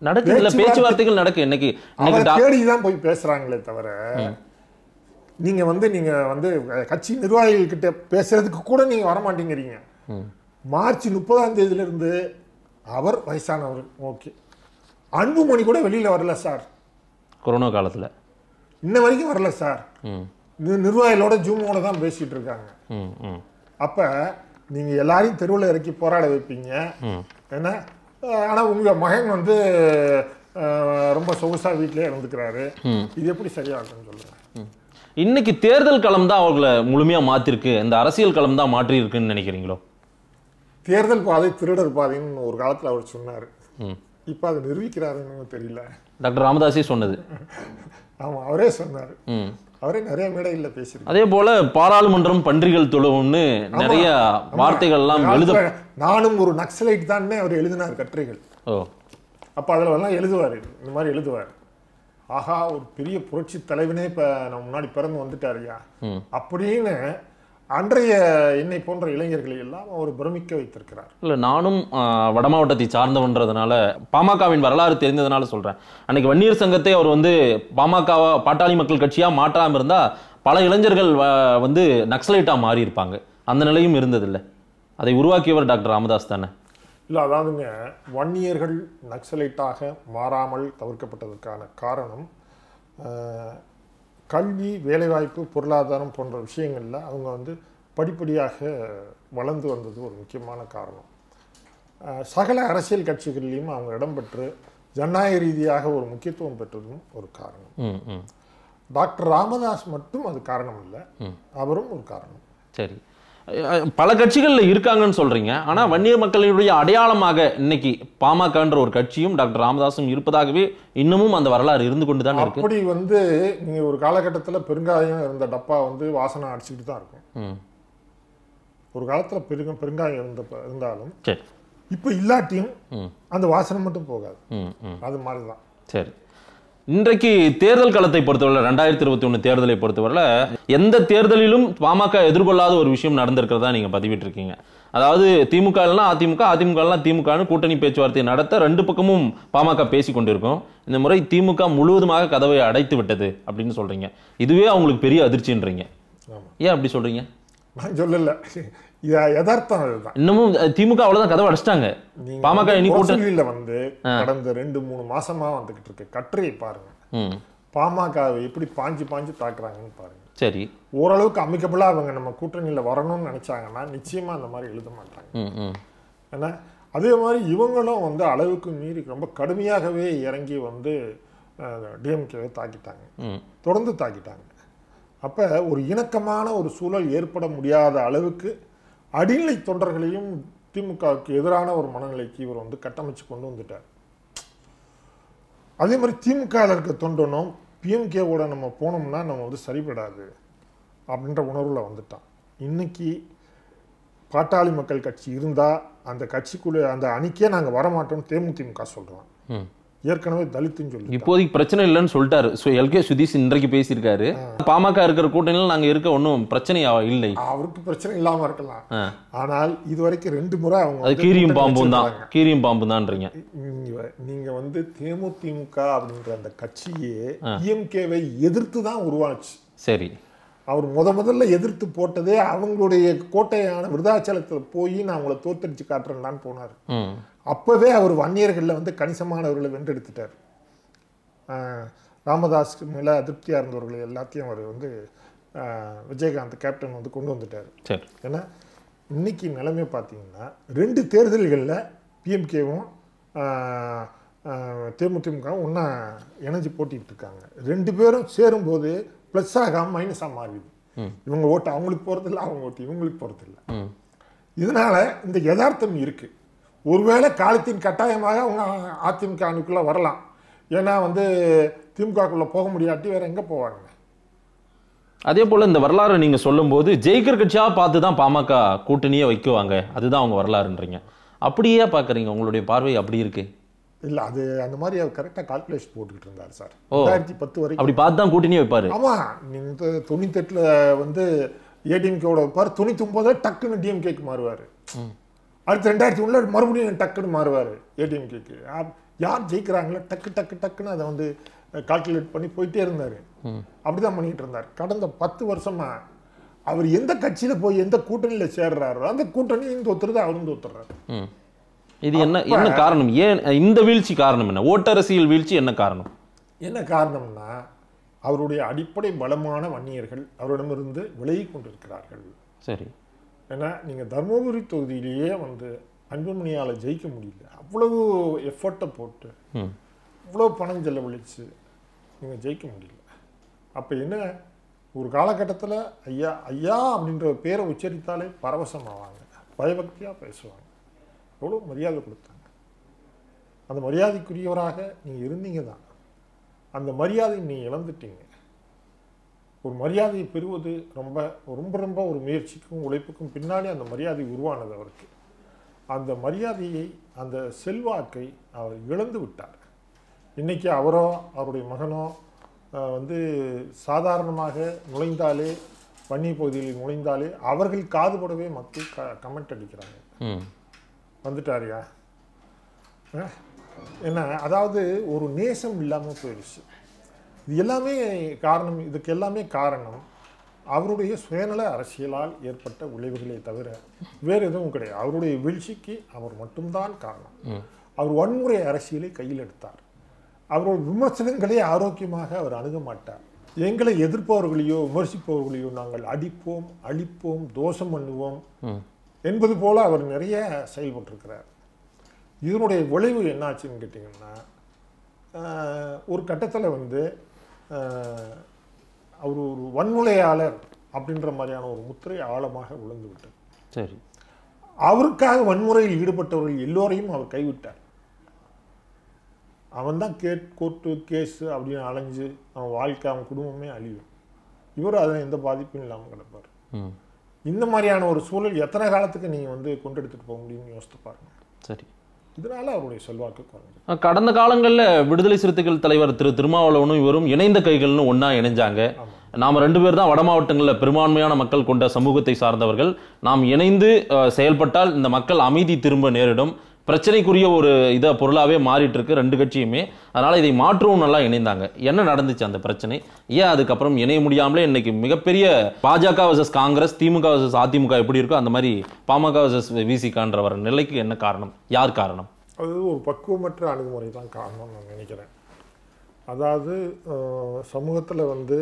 நடக்குதுல பேச்சுவார்த்தைகள் நடக்கு. இன்னைக்கு தேடிதான் போய் பேசுறாங்களே தவிர நீங்க வந்து நீங்க வந்து கட்சி நிர்வாகிகள் கிட்ட பேசுறதுக்கு கூட நீங்க வரமாட்டேங்கிறீங்க. மார்ச் முப்பதாம் தேதியில இருந்து அவர் வயசானவர், ஓகே, அன்புமணி கூட வெளியில வரல சார். கொரோனா காலத்துல இன்ன வரைக்கும் வரல சார். நிர்வாகிகளோட ஜூமோட தான் பேசிட்டு இருக்காங்க. அப்ப நீங்க எல்லாரையும் தெருவில் இறக்கி போராட வைப்பீங்க என்ன? ஆனா உங்க மகன் வந்து ரொம்ப சொகுசா வீட்டிலே இருந்துக்கிறாரு. இது எப்படி சரியாகும்னு சொல்லுங்க. இன்னைக்கு தேர்தல் களம் தான் அவர்களை முழுமையா மாத்திருக்கு, இந்த அரசியல் களம் தான் மாற்றி இருக்குன்னு நினைக்கிறீங்களோ? தேர்தல் பாதை திருடர் பாதைன்னு ஒரு காலத்துல அவர் சொன்னாரு. இப்ப அதை நிரூபிக்கிறாருன்னு தெரியல. டாக்டர் ராமதாஸே சொன்னது. ஆமா, அவரே சொன்னாரு. அவரே நிறைய மேடைகள்ல பேசியிருக்காரு. அதே போல பாராளுமன்றம் பன்றிகள் தொழுவும்னு நிறைய வார்த்தைகள் எல்லாம் எழுத, நானும் ஒரு நக்சலைட் தான் அவர் எழுதினார் கட்டுரைகள். ஓ, அப்ப அதுல எல்லாம் எழுதுவாரு, இந்த மாதிரி எழுதுவார். ஆஹா, ஒரு பெரிய புரட்சி தலைவனே இப்ப நம்ம முன்னாடி பிறந்து வந்துட்டாருயா அப்படின்னு அன்றைய என்னை போன்ற இளைஞர்களை எல்லாம் அவர் பிரமிக்க வைத்திருக்கிறார். இல்லை, நானும் வட மாவட்டத்தை சார்ந்தவன்றதுனால பாமகவின் வரலாறு தெரிந்ததுனால சொல்றேன். அன்னைக்கு வன்னியர் சங்கத்தை அவர் வந்து பாமகவா பாட்டாளி மக்கள் கட்சியா மாற்றாம இருந்தா பல இளைஞர்கள் வந்து நக்சலைட்டா மாறி இருப்பாங்க. அந்த நிலையும் இருந்ததில்லை. அதை உருவாக்கியவர் டாக்டர் ராமதாஸ் தானே? இல்லை, அதாவதுங்க, வன்னியர்கள் நக்சலைட்டாக மாறாமல் தவிர்க்கப்பட்டதற்கான காரணம் கல்வி, வேலைவாய்ப்பு, பொருளாதாரம் போன்ற விஷயங்களில் அவங்க வந்து படிப்படியாக வளர்ந்து வந்தது ஒரு முக்கியமான காரணம். சகல அரசியல் கட்சிகள்லையும் அவங்க இடம்பெற்று ஜனநாயக ரீதியாக ஒரு முக்கியத்துவம் பெற்றதும் ஒரு காரணம். டாக்டர் ராமதாஸ் மட்டும் அது காரணம் இல்லை, அவரும் ஒரு காரணம். சரி, பல கட்சிகள்ல இருக்காங்கன்னு சொல்றீங்க. ஆனா வன்னியர் மக்களுடைய அடையாளமாக இன்னைக்கு பாமகன்ற ஒரு கட்சியும் டாக்டர் ராமதாஸும் இருப்பதாகவே இன்னமும் அந்த வரலாறு இருந்து கொண்டுதான் இருக்கு. அப்படி வந்து நீங்க ஒரு காலகட்டத்தில் பெருங்காயம் இருந்த டப்பா வந்து வாசனை அடிச்சுக்கிட்டு தான் இருக்கும். ஒரு காலத்துல பெருங்க பெருங்காயம் இருந்த இருந்தாலும் இப்ப இல்லாட்டியும் அந்த வாசனை மட்டும் போகாது. அது மாதிரிதான். சரி, இன்றைக்கு தேர்தல் களத்தை பொறுத்தவரை ரெண்டாயிரத்தி இருபத்தி ஒண்ணு தேர்தலை பொறுத்தவரை எந்த தேர்தலிலும் பாமக எதிர்கொள்ளாத ஒரு விஷயம் நடந்திருக்கிறதா நீங்க பதிவிட்டு இருக்கீங்க. அதாவது திமுக இல்லைனா அதிமுக, அதிமுக இல்லைனா திமுகன்னு கூட்டணி பேச்சுவார்த்தை நடத்த ரெண்டு பக்கமும் பாமக பேசி கொண்டிருக்கோம். இந்த முறை திமுக முழுவதுமாக கதவை அடைத்து விட்டது அப்படின்னு சொல்றீங்க. இதுவே அவங்களுக்கு பெரிய அதிர்ச்சின்றீங்க. ஏன் அப்படி சொல்றீங்க? நான் சொல்லல, யதார்த்தம் அதுதான். இன்னமும் திமுக அவ்வளவுதான் கதவை அடைச்சிட்டாங்க. பாமக இனி கூட்டணியில வந்து கடந்த ரெண்டு மூணு மாசமா வந்துகிட்டு இருக்கு கட்டுரையை பாருங்க. பாமகவை எப்படி பாஞ்சு பாஞ்சு தாக்குறாங்கன்னு பாருங்க. சரி, ஓரளவுக்கு அமிக்கபிளா அவங்க நம்ம கூட்டணியில வரணும்னு நினைச்சாங்கன்னா நிச்சயமா அந்த மாதிரி எழுத மாட்டாங்க. ஏன்னா அதே மாதிரி இவங்களும் வந்து அளவுக்கு மீறி ரொம்ப கடுமையாகவே இறங்கி வந்து டிஎம்கேவை தாக்கிட்டாங்க, தொடர்ந்து தாக்கிட்டாங்க. அப்ப ஒரு இணக்கமான ஒரு சூழல் ஏற்பட முடியாத அளவுக்கு அடிநிலை தொண்டர்களையும் திமுகவுக்கு எதிரான ஒரு மனநிலைக்கு இவர் வந்து கட்டமைச்சு கொண்டு வந்துட்டார். அதே மாதிரி திமுக இருக்க தொண்டனும் பிஎம்கேவோட நம்ம போனோம்னா நம்ம வந்து சரிபடாது அப்படின்ற உணர்வுல வந்துட்டான். இன்னைக்கு பாட்டாளி மக்கள் கட்சி இருந்தா அந்த கட்சிக்குள்ள அந்த அணிக்கே நாங்க வரமாட்டோம்னு தேமுதிமுக சொல்றோம். ஏற்கனவே தலித்துன்னு சொல்லி இப்போதைக்கு பிரச்சனை இல்லைன்னு சொல்லிட்டாரு. எல்கே சுதீஷ் இன்றைக்கு பேசியிருக்காரு. பாமக இருக்கிற கூட்டணியில் நாங்க இருக்க ஒன்றும் பிரச்சனை இல்லை. அவருக்கு பிரச்சனை இல்லாம இருக்கலாம். ஆனால் இதுவரைக்கும் ரெண்டு முறை அவங்க கீரியும் பாம்பும் தான் கீரியும் பாம்பு தான்றீங்க. நீங்க வந்து தேமுதிமுக அப்படின்ற அந்த கட்சியே டிஎம்கேவை எதிர்த்து தான் உருவாச்சு. சரி, அவர் முத முதல்ல எதிர்த்து போட்டதே அவங்களுடைய கோட்டையான விருதாச்சலத்தில் போய் நான் அவங்கள தோத்தடிச்சு காட்டுறேன்னு போனார். அப்பவே அவர் வன்னியர்களில் வந்து கணிசமானவர்களை வென்றெடுத்துட்டார். ராமதாஸ்க்கு மேலே அதிருப்தியாக இருந்தவர்களை எல்லாத்தையும் அவர் வந்து விஜயகாந்த் கேப்டன் வந்து கொண்டு வந்துட்டார். ஏன்னா இன்னைக்கு நிலைமை பார்த்தீங்கன்னா ரெண்டு தேர்தல்களில் பிஎம்கேவும் தேமுதிமுகவும் ஒன்றா இணைஞ்சு போட்டிகிட்டு இருக்காங்க. ரெண்டு பேரும் சேரும்போது ப்ளஸ் ஆகாமல் மைனஸாக மாறிடுது. இவங்க ஓட்டு அவங்களுக்கு போகிறதில்ல, அவங்க ஓட்டு இவங்களுக்கு போகிறதில்ல. இதனால இந்த யதார்த்தம் இருக்கு. ஒருவேளை காலத்தின் கட்டாயமாக அவங்க அதிமுக அணிக்குள்ள வரலாம். ஏன்னா வந்து திமுகக்குள்ள போக முடியாட்டி வேற எங்க போவாங்க. அதே போல இந்த வரலாறு நீங்க சொல்லும் போது ஜெயிக்கிற கட்சியா பார்த்து தான் பாமக கூட்டணியே வைக்குவாங்க, அதுதான் அவங்க வரலாறுன்றீங்க. அப்படியே பாக்குறீங்க, உங்களுடைய பார்வை அப்படி இருக்கு? இல்ல, அது அந்த மாதிரி அவர் கரெக்டா கால்குலேஷன் போட்டுக்கிட்டு இருந்தார் சார். ரெண்டாயிரத்தி பத்து வரைக்கும் அப்படி பார்த்து தான் கூட்டணியே வைப்பாரு. ஆமா, நீங்க தொண்ணூத்தி எட்டுல வந்து ஏடிஎம்கேவோட வைப்பார், தொண்ணூத்தி ஒன்பதுல டக்குன்னு டிஎம்கேக்கு மாறுவாரு. அடுத்து ரெண்டாயிரத்தி ஒண்ணுல மறுபடியும் டக்குன்னு மாறுவார் ஏடிஎம்கேக்கு. யார் ஜெயிக்கிறாங்களோ டக்கு டக்கு டக்குன்னு அதை வந்து கால்குலேட் பண்ணி போயிட்டே இருந்தார். அப்படிதான் பண்ணிட்டு இருந்தார். கடந்த பத்து வருஷமா அவர் எந்த கட்சியில போய் எந்த கூட்டணியில் சேர்றாரோ அந்த கூட்டணியும் தோத்துறது, அவரும் தோத்துறாரு. இது என்ன என்ன காரணம்? ஏன் இந்த வீழ்ச்சி காரணம் என்ன? ஓட்டரசியல் வீழ்ச்சி என்ன காரணம்? என்ன காரணம்னா அவருடைய அடிப்படை பலமான வன்னியர்கள் அவரிடமிருந்து விலகி கொண்டிருக்கிறார்கள். சரி. ஏன்னா நீங்கள் தருமபுரி தொகுதியிலேயே வந்து அன்புமணியால் ஜெயிக்க முடியல. அவ்வளவு எஃபர்ட்டை போட்டு இவ்வளோ பணம் செலவழித்து நீங்கள் ஜெயிக்க முடியல. அப்போ என்ன, ஒரு காலகட்டத்தில் ஐயா ஐயா அப்படின்ற பேரை உச்சரித்தாலே பரவசமாவாங்க, பயபக்தியாக பேசுவாங்க, எவ்வளோ மரியாதை கொடுத்தாங்க. அந்த மரியாதைக்குரியவராக நீங்கள் இருந்தீங்க தான். அந்த மரியாதையை நீங்கள் இழந்துட்டீங்க. ஒரு மரியாதையை பெறுவது ரொம்ப ரொம்ப ரொம்ப ஒரு முயற்சிக்கும் உழைப்புக்கும் பின்னாடி அந்த மரியாதை உருவானது அவருக்கு. அந்த மரியாதையை, அந்த செல்வாக்கை அவர் இழந்து விட்டார். இன்றைக்கி அவரோ அவருடைய மகனோ வந்து சாதாரணமாக நுழைந்தாலே, வன்னி பகுதியில் நுழைந்தாலே அவர்கள் காதுபடவே மக்கள் க கமெண்ட் அடிக்கிறாங்க, வந்துட்டாரியா என்ன. அதாவது ஒரு நேசம் இல்லாமல் போயிடுச்சு. இது எல்லாமே காரணம். இதுக்கு எல்லாமே காரணம் அவருடைய சுயநல அரசியலால் ஏற்பட்ட விளைவுகளை தவிர வேறு எதுவும் கிடையாது. அவருடைய வீழ்ச்சிக்கு அவர் மட்டும்தான் காரணம். அவர் வன்முறை அரசியலை கையில் எடுத்தார். அவருடைய விமர்சனங்களே ஆரோக்கியமாக அவர் அணுக மாட்டார். எங்களை எதிர்ப்பவர்களையோ விமர்சிப்பவர்களையோ நாங்கள் அடிப்போம், அழிப்போம், தோஷம் பண்ணுவோம் என்பது போல அவர் நிறைய செயல்பட்டிருக்கிறார். இதனுடைய விளைவு என்னாச்சுன்னு கேட்டிங்கன்னா, ஒரு கட்டத்தில் வந்து அவர் ஒரு வன்முறையாளர் அப்படின்ற மாதிரியான ஒரு முத்திரை ஆழமாக விழுந்து விட்டார். சரி. அவருக்காக வன்முறையில் ஈடுபட்டவர்கள் எல்லோரையும் அவர் கைவிட்டார். அவன் தான் கே கோர்ட்டு கேஸு அப்படின்னு அலைஞ்சு அவன் வாழ்க்கை, அவன் குடும்பமே அழியும். இவர் அதில் எந்த பாதிப்பும் இல்லாமல் கிடப்பார். இந்த மாதிரியான ஒரு சூழல் எத்தனை காலத்துக்கு நீங்கள் வந்து கொண்டெடுத்துட்டு போக முடியும்னு யோசித்து பாருங்க. சரி. இதனால அவருடைய செல்வாக்கு குறைஞ்சு. கடந்த காலங்களில் விடுதலை சிறுத்தைகள் தலைவர் திரு திருமாவளவனும் இவரும் இணைந்த கைகள்னு ஒன்றா இணைஞ்சாங்க. நாம் ரெண்டு பேர் தான் வட மாவட்டங்களில் பெரும்பான்மையான மக்கள் கொண்ட சமூகத்தை சார்ந்தவர்கள். நாம் இணைந்து செயல்பட்டால் இந்த மக்கள் அமைதி திரும்ப நேரிடும், பிரச்சனைக்குரிய ஒரு இதை பொருளாகவே மாறிட்டு இருக்கு ரெண்டு கட்சியுமே. அதனால இதை மாற்றவும் நல்லா இணைந்தாங்க. என்ன நடந்துச்சு அந்த பிரச்சனை? ஏன் அதுக்கப்புறம் இணைய முடியாமலே இன்னைக்கு மிகப்பெரிய பாஜக வர்சஸ் காங்கிரஸ், திமுக வர்சஸ் அதிமுக எப்படி இருக்கோ அந்த மாதிரி பாமக வர்சஸ் விசிகான்ற வர நிலைக்கு என்ன காரணம்? யார் காரணம்? அது ஒரு பக்குவமற்ற அணுகுமுறை தான் காரணம் நான் நினைக்கிறேன். அதாவது சமூகத்தில் வந்து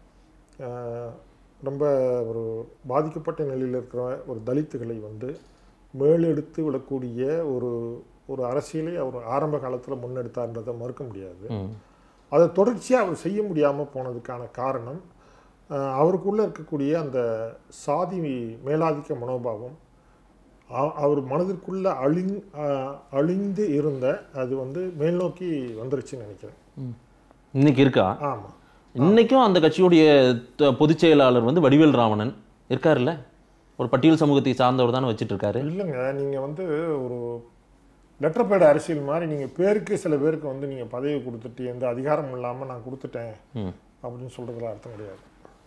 ரொம்ப ஒரு பாதிக்கப்பட்ட நிலையில் இருக்கிற ஒரு தலித்துகளை வந்து மேலெடுத்து விடக்கூடிய ஒரு ஒரு அரசியலை அவர் ஆரம்ப காலத்தில் முன்னெடுத்தார்ன்றதை மறுக்க முடியாது. அதை தொடர்ச்சியாக அவர் செய்ய முடியாமல் போனதுக்கான காரணம் அவருக்குள்ளே இருக்கக்கூடிய அந்த சாதி மேலாதிக்க மனோபாவம் அவர் மனதிற்குள்ள அழிந் அழிந்து இருந்த அது வந்து மேல் நோக்கி வந்துருச்சுன்னு நினைக்கிறேன். இன்னைக்கு இருக்கா? ஆமாம், இன்னைக்கும் அந்த கட்சியுடைய பொதுச் செயலாளர் வந்து வடிவேல் ராமணன் இருக்காருல்ல, ஒரு பட்டியல் சமூகத்தை சார்ந்தவர் தானே வச்சுட்டு இருக்காரு. இல்லைங்க, நீங்கள் வந்து ஒரு லெட்டர் பேட் அரசியல் மாதிரி நீங்கள் பேருக்கு சில பேருக்கு வந்து நீங்கள் பதவி கொடுத்துட்டு எந்த அதிகாரமும் இல்லாமல் நான் கொடுத்துட்டேன் அப்படின்னு சொல்கிறதுல அர்த்தம் கிடையாது.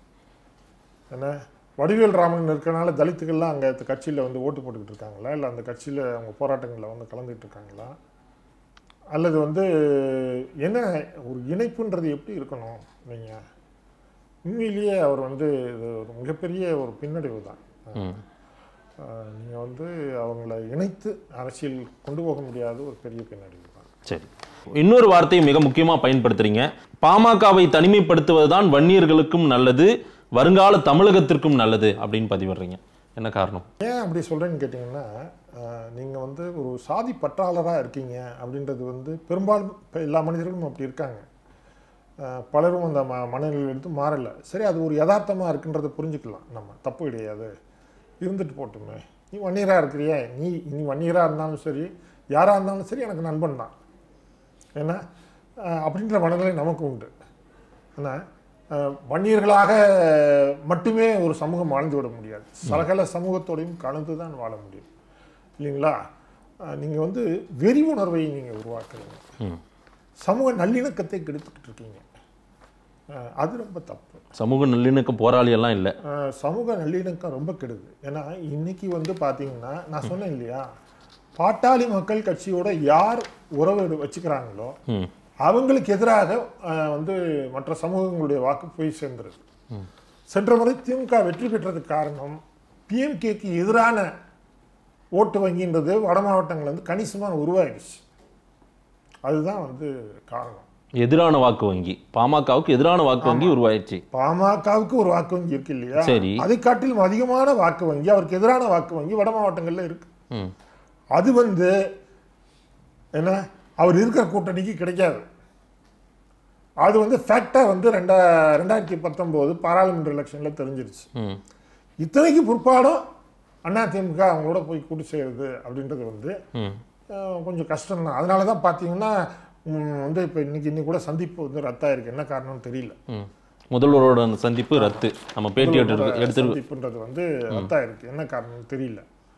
ஏன்னா வடிவேல் ராமன் இருக்கிறனால தலித்துக்கள்லாம் அங்கே கட்சியில் வந்து ஓட்டு போட்டுக்கிட்டு இருக்காங்களா, இல்லை அந்த கட்சியில் அவங்க போராட்டங்களில் வந்து கலந்துக்கிட்டு இருக்காங்களா, அல்லது வந்து என்ன ஒரு இணைப்புன்றது எப்படி இருக்கணும்? நீங்கள் உண்மையிலேயே அவர் வந்து இது ஒரு மிகப்பெரிய ஒரு பின்னடைவு தான். நீங்கள் வந்து அவங்கள இணைத்து அரசியல் கொண்டு போக முடியாத ஒரு பெரிய பின்னடைவு தான். சரி, இன்னொரு வார்த்தையை மிக முக்கியமாக பயன்படுத்துறீங்க. பாமகவை தனிமைப்படுத்துவதுதான் வன்னியர்களுக்கும் நல்லது, வருங்கால தமிழகத்திற்கும் நல்லது அப்படின்னு பதிவிடுறீங்க. என்ன காரணம்? ஏன் அப்படி சொல்கிறேன்னு கேட்டிங்கன்னா, நீங்கள் வந்து ஒரு சாதி பற்றாளராக இருக்கீங்க அப்படின்றது வந்து பெரும்பாலும் எல்லா மனிதர்களும் அப்படி இருக்காங்க. பலரும் அந்த ம மனநிலையில் எடுத்து மாறலை. சரி, அது ஒரு யதார்த்தமாக இருக்குன்றதை புரிஞ்சுக்கலாம். நம்ம தப்பு கிடையாது, இருந்துட்டு போட்டுமே. நீ வன்னியராக இருக்கிறியா, நீ நீ வன்னியராக இருந்தாலும் சரி, யாராக இருந்தாலும் சரி, எனக்கு நண்பன் தான். ஏன்னா அப்படின்ற மனநிலை நமக்கு உண்டு. ஏன்னா வன்னியர்களாக மட்டுமே ஒரு சமூகம் வாழ்ந்து விட முடியாது, சகல சமூகத்தோடையும் கலந்து தான் வாழ முடியும், இல்லைங்களா? நீங்கள் வந்து வெறி உணர்வை நீங்கள் உருவாக்குறீங்க, சமூக நல்லிணக்கத்தை கெடுத்துக்கிட்டு இருக்கீங்க. அது ரொம்ப தப்பு. சமூக நல்லிணக்கம் போராளி எல்லாம் இல்லை, சமூக நல்லிணக்கம் ரொம்ப கெடுது. ஏன்னா இன்னைக்கு வந்து பார்த்தீங்கன்னா, நான் சொன்னேன் இல்லையா, பாட்டாளி மக்கள் கட்சியோட யார் உறவு வச்சுக்கிறாங்களோ அவங்களுக்கு எதிராக வந்து மற்ற சமூகங்களுடைய வாக்கு போய் சேர்ந்துருது. சென்ற முறை திமுக வெற்றி பெற்றதுக்கு காரணம் பிஎம்கேக்கு எதிரான ஓட்டு வங்கின்றது வட மாவட்டங்கள் வந்து கணிசமாக உருவாயிடுச்சு. அதுதான் வந்து காரணம். எதிரான வாக்கு வங்கி, பாமகவுக்கு எதிரான வாக்கு வங்கி உருவாயிடுச்சு. பாமகவுக்கு ஒரு வாக்கு வங்கி இருக்கு இல்லையா, சரி, அதை காட்டிலும் அதிகமான வாக்கு வங்கி அவருக்கு எதிரான வாக்கு வங்கி வட மாவட்டங்கள்ல இருக்கு. அது வந்து என்ன அவர் இருக்கிற கூட்டணிக்கு கிடைக்காது. அது வந்து ஃபேக்டா வந்து ரெண்டா ரெண்டாயிரத்தி பத்தொன்பது பாராளுமன்ற எலெக்ஷன்ல தெரிஞ்சிருச்சு. இத்தனைக்கு பிற்பாடும் அதிமுக அவங்களோட போய் கூட்டு செய்யறது அப்படின்றது வந்து கொஞ்சம் கஷ்டம் தான். அதனால தான் பார்த்தீங்கன்னா வந்து இப்போ இன்னைக்கு இன்னைக்கு கூட சந்திப்பு வந்து ரத்தாயிருக்கு. என்ன காரணம்னு தெரியல. முதல்வரோட சந்திப்பு ரத்து, நம்ம பேட்டி எடுத்து சந்திப்புன்றது வந்து ரத்தாயிருக்கு. என்ன காரணம்னு தெரியல.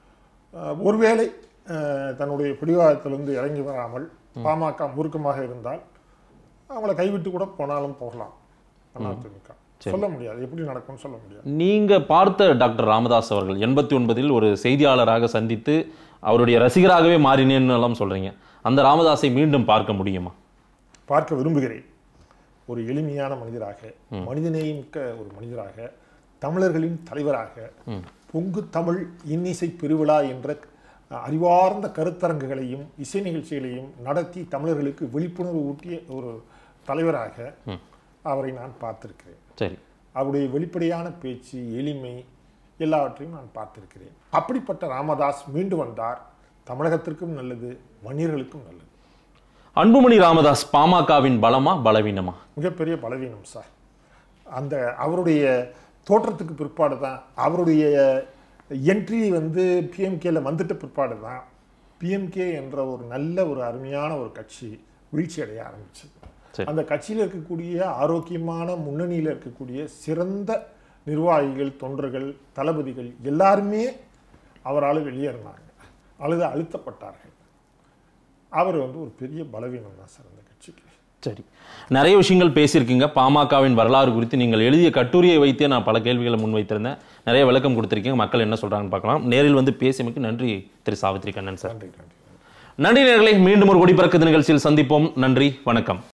ஒருவேளை தன்னுடைய பிடிவாதத்திலிருந்து இறங்கி வராமல் பாமக முறுக்கமாக இருந்தால் அவங்கள கைவிட்டு கூட போனாலும் போகலாம். அதிமுக சொல்ல முடியாது, எப்படி நடக்கும்னு சொல்ல முடியாது. நீங்க பார்த்த டாக்டர் ராமதாஸ் அவர்கள் எண்பத்தி ஒன்பதில் ஒரு செய்தியாளராக சந்தித்து அவருடைய ரசிகராகவே மாறினேன்னு எல்லாம் சொல்றீங்க. அந்த ராமதாஸை மீண்டும் பார்க்க முடியுமா? பார்க்க விரும்புகிறேன். ஒரு எளிமையான மனிதராக, மனிதநேயமிக்க ஒரு மனிதராக, தமிழர்களின் தலைவராக, பொங்கு தமிழ் இன்னிசை பெருவிழா என்ற அறிவார்ந்த கருத்தரங்குகளையும் இசை நிகழ்ச்சிகளையும் நடத்தி தமிழர்களுக்கு விழிப்புணர்வு ஊட்டிய ஒரு தலைவராக அவரை நான் பார்த்திருக்கிறேன். சரி, அவருடைய வெளிப்படையான பேச்சு, எளிமை எல்லாவற்றையும் நான் பார்த்திருக்கிறேன். அப்படிப்பட்ட ராமதாஸ் மீண்டு வந்தார். தமிழகத்திற்கும் நல்லது, வன்னியர்களுக்கும் நல்லது. அன்புமணி ராமதாஸ் பாமகவின் பலமா பலவீனமா? மிகப்பெரிய பலவீனம் சார். அந்த அவருடைய தோற்றத்துக்கு பிற்பாடு தான், அவருடைய என்ட்ரி வந்து பிஎம்கேல வந்துட்ட பிற்பாடு தான் பிஎம்கே என்ற ஒரு நல்ல ஒரு அருமையான ஒரு கட்சி வீழ்ச்சி அடைய ஆரம்பிச்சது. அந்த கட்சியில் இருக்கக்கூடிய ஆரோக்கியமான முன்னணியில் இருக்கக்கூடிய சிறந்த நிர்வாகிகள், தொண்டர்கள், தளபதிகள் எல்லாருமே அவரால் வெளியேறினாங்க அல்லது அழுத்தப்பட்டார்கள். அவர் வந்து ஒரு பெரிய பலவீனம் தான் சார் அந்த கட்சிக்கு. சரி, நிறைய விஷயங்கள் பேசியிருக்கீங்க. பாமகவின் வரலாறு குறித்து நீங்கள் எழுதிய கட்டுரையை வைத்தே நான் பல கேள்விகளை முன்வைத்திருந்தேன். நிறைய விளக்கம் கொடுத்திருக்கீங்க. மக்கள் என்ன சொல்றாங்கன்னு பார்க்கலாம். நேரில் வந்து பேசியமைக்கு நன்றி திரு சாவித்ரி கண்ணன் சார். நன்றி நன்றி நன்றி நேயர்களே. மீண்டும் ஒரு கொடி பறக்குது நிகழ்ச்சியில் சந்திப்போம். நன்றி, வணக்கம்.